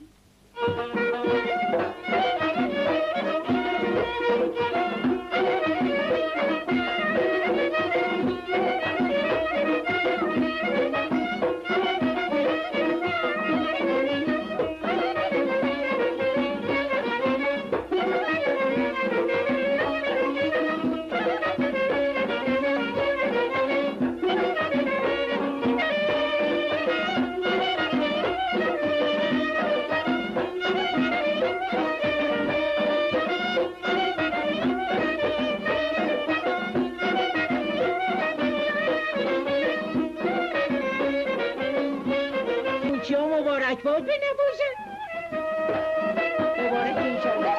مبارک باد به نباشه. مبارک انشالله.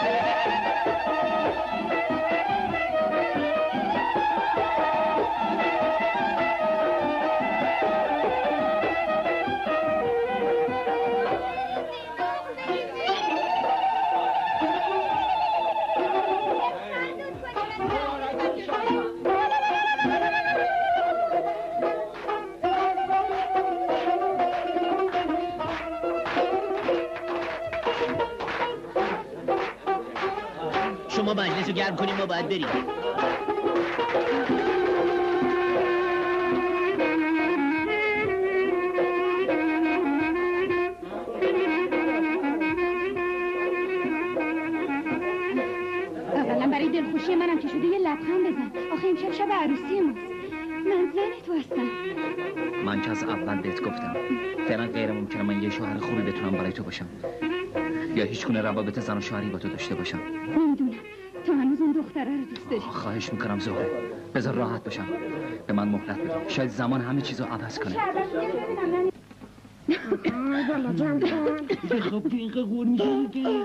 شما مجلس رو گرم کنیم ما باید بریم. اولا برای دلخوشی منم که شده یه لبخند بزن. آخه امشب شب عروسی ماست. من زن تو هستم. من که از اول بهت گفتم فعلا غیر ممکنه من یه شوهر خوبی بتونم برای تو باشم. یا هیچ گونه روابط زن و شوهری با تو داشته باشم. نمیدونم تو هنوز اون دختره رو دوست داری؟ خواهش میکنم زهره، بذار راحت باشم. به من مهلت بده، شاید زمان همه چیزو عوض کنه. خب تو این قور میشه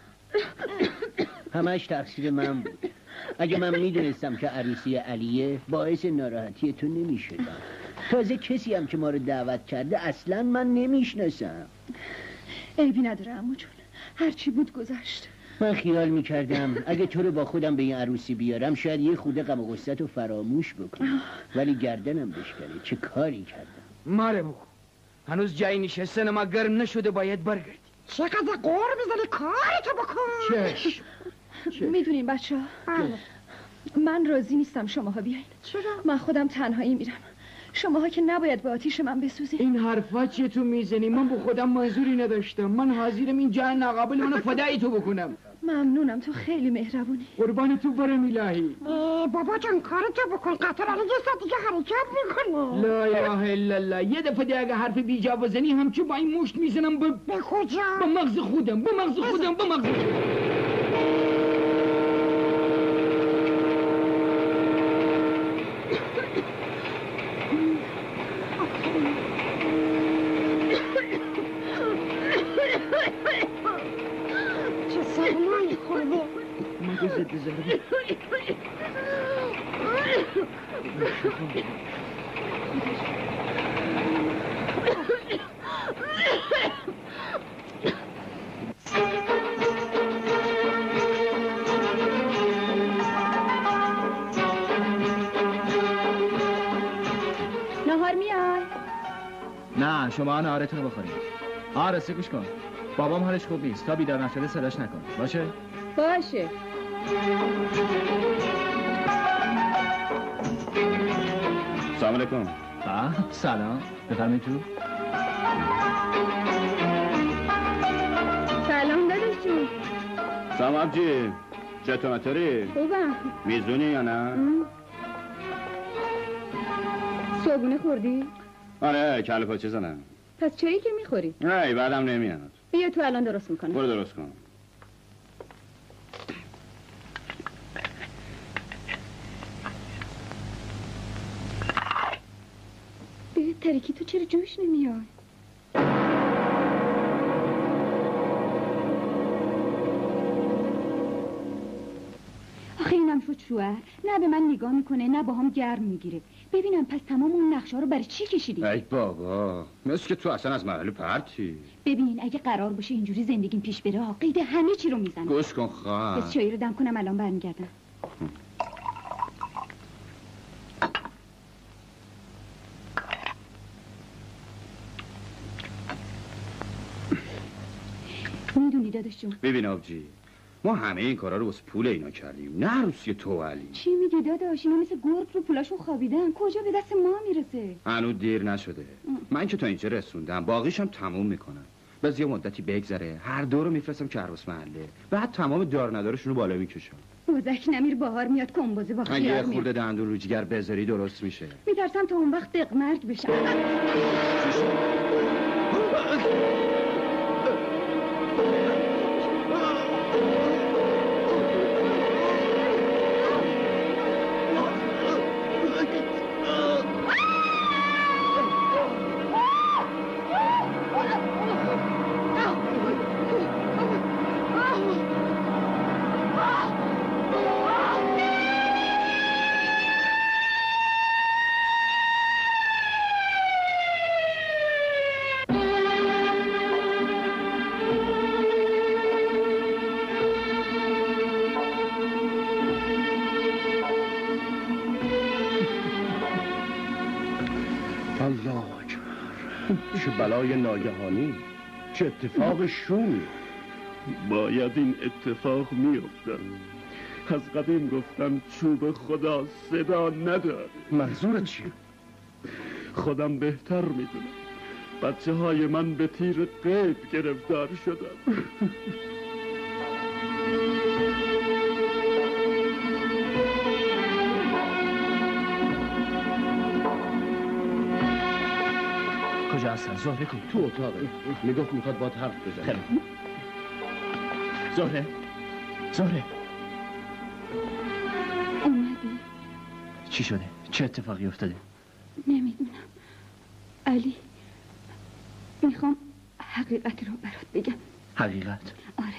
همش تقصیر من بود. اگه من میدونستم که عروسی علیه باعث ناراحتی تو نمیشدم. تازه کسی هم که ما رو دعوت کرده اصلا من نمیشناسم. عیبی نداره عمو جون، هرچی بود گذشت. من خیال میکردم اگه تو رو با خودم به این عروسی بیارم شاید یه خورده غم و غصت رو فراموش بکنم، ولی گردنم بشکنه. چه کاری کردم؟ ماره بگو، هنوز جایی نشستن ما گرم نشده، باید برگردی. چقدر قور میزنی، کارتو بکن. چشم. میدونین بچه ها من راضی نیستم شماها بیاین. چرا؟ من خودم تنهایی میرم، شماها که نباید به آتیش من بسوزین. این حرفا چیه تو میزنی؟ من به خودم منظوری نداشتم. من حاضرم این جهان ناقابل منو فدای تو بکنم. ممنونم، تو خیلی مهربونی. قربان تو برم الهی. بابا جان کارتو بکن، قطر الان یه ساعت دیگه حرکت میکنه. لا اله الا الله. یه دفعه دیگه اگه حرف بیجا بزنی همچو با این مشت میزنم به کجا؟ به مغز خودم، به مغز خودم، به مغز خودم. چه سرمایی خورده. مگه زد زرده. نهار میاد؟ نه شما نهارتون رو بخورید. آرسته گوش کن، بابام حالش خوب نیست، تا بیدار نشده صداش نکن. باشه؟ باشه. سلام علیکم. سلام، بفرمایید تو. سلام داداش جون. سلام ابجی، چطوری؟ خوبم. میزونی یا نه؟ صبحونه خوردی؟ آره کله پاچه زنم. پس چایی که میخوری؟ نه بعدم نمیاد. بیا تو الان درست میکنم. برو درست کن. به ترکی تو چرا جوش نمیاد؟ آخه اینم شد شوهر، نه به من نگاه میکنه نه با هم گرم میگیره. ببینم پس تمام اون نقشه رو برای چی کشیدی؟ ای بابا مثل که تو اصلا از محل پرتی. ببین اگه قرار باشه اینجوری زندگیم پیش بره قید همه چی رو میزنم. گوش کن خواهر. بس چایی رو دم کنم الان برمیگردم. میدونی داداش جون، ببین آبجی، ما همه این کارا رو واسه پول اینا کردیم، نه عروسی تو علی. چی میگی داداش؟ اینا مثل گرگ رو پولاشون خوابیدن، کجا به دست ما میرسه؟ هنوز دیر نشده. من که تا اینجا رسوندم، باقیشم تموم میکنم. باز یه مدتی بگذره هر دو رو میفرستم که عروس محله، بعد تمام دار ندارشون رو بالا میکشم. بزک نمیر بهار میاد کنبازه با خیار اگه میاد. خورده دندون رو جگر بذاری درست میشه. میترسم تا اون وقت دقمرگ بشم. الله اکبر، چه بلای ناگهانی، چه اتفاق شومی. باید این اتفاق میافتد. از قدیم گفتم چوب خدا صدا نداره. منظورت چیه؟ خودم بهتر میدونم. بچه های من به تیر غیب گرفتار شدن. کجا هستن؟ زهره کو؟ تو اتاقه، میگفت میخواد باید حرف بزنه. زهره اومدی؟ چی شده؟ چه اتفاقی افتاده؟ نمیدونم علی، میخوام حقیقت رو برات بگم. حقیقت؟ آره،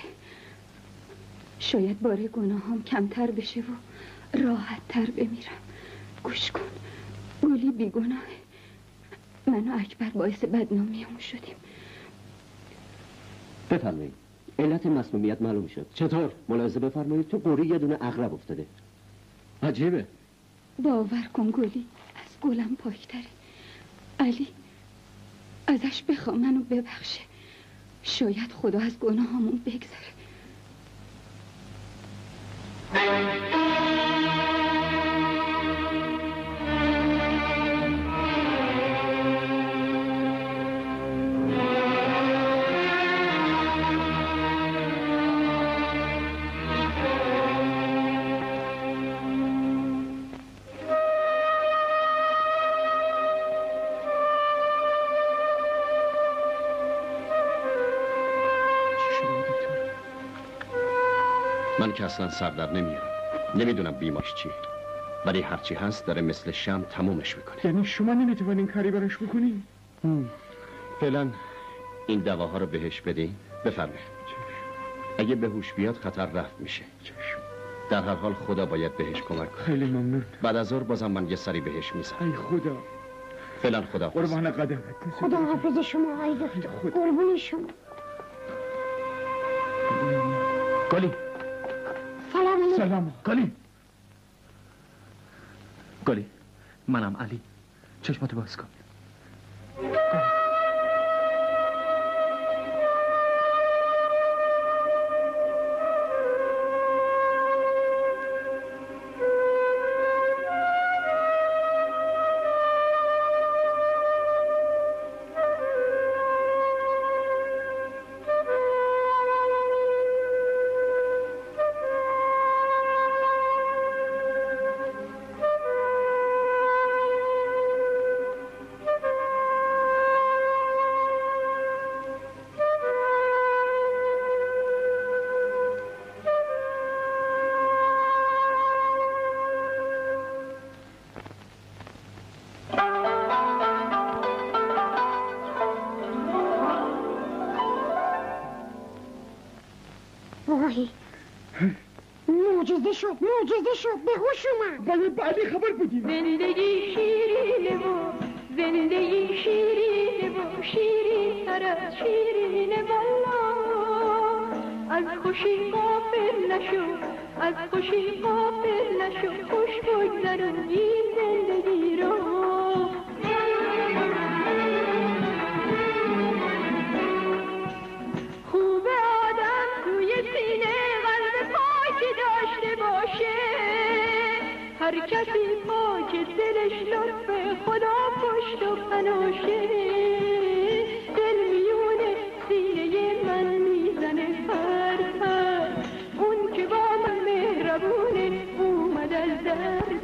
شاید باره گناهام کمتر بشه و راحت تر بمیرم. گوش کن، گلی بیگناهه. من و اکبر باعث بدنامی اون شدیم. بفرمایید. علت مسمومیت معلوم شد. چطور؟ ملاحظه بفرمایید تو قوری یه دونه عقرب افتاده. عجیبه. باور کن گلی از گلم پاکتره. علی، ازش بخوا منو ببخشه. شاید خدا از گناهامون بگذره. من که اصلا سر در نمیارم. نمیدونم بیماش چیه، ولی هرچی هست داره مثل شم تمومش میکنه. یعنی شما نمیتونین کاری براش بکنین؟ فعلا این دواها رو بهش بدین. بفرمایید. اگه به هوش بیاد خطر رفت میشه. در هر حال خدا باید بهش کمک کنه. خیلی ممنون. بعد از ظهر بازم من یه سری بهش میزنم. ای خدا. فعلا خدا قربان قدمت. خدا حافظ شما ای دکتر. قربون شما. گلی. سلام. گلی، منم علی. چشماتو باز کن. معجزه شد به هوش اومد. بله بعدی خبر بودیم. زندگی شیرینه و زندگی شیرینه و شیرین تر از شیرینه والا. از خوشی غافل نشو، از خوشی غافل نشو، خوش بگذرون این زندگی رو. خوبه آدم توی سینه قلب پاکی داشته باشه. هر کسی پاک دلش لطف خدا پشت و پناشه. دل میونه سینه من میزنه پر پر. اون که با من مهربونه اومد از در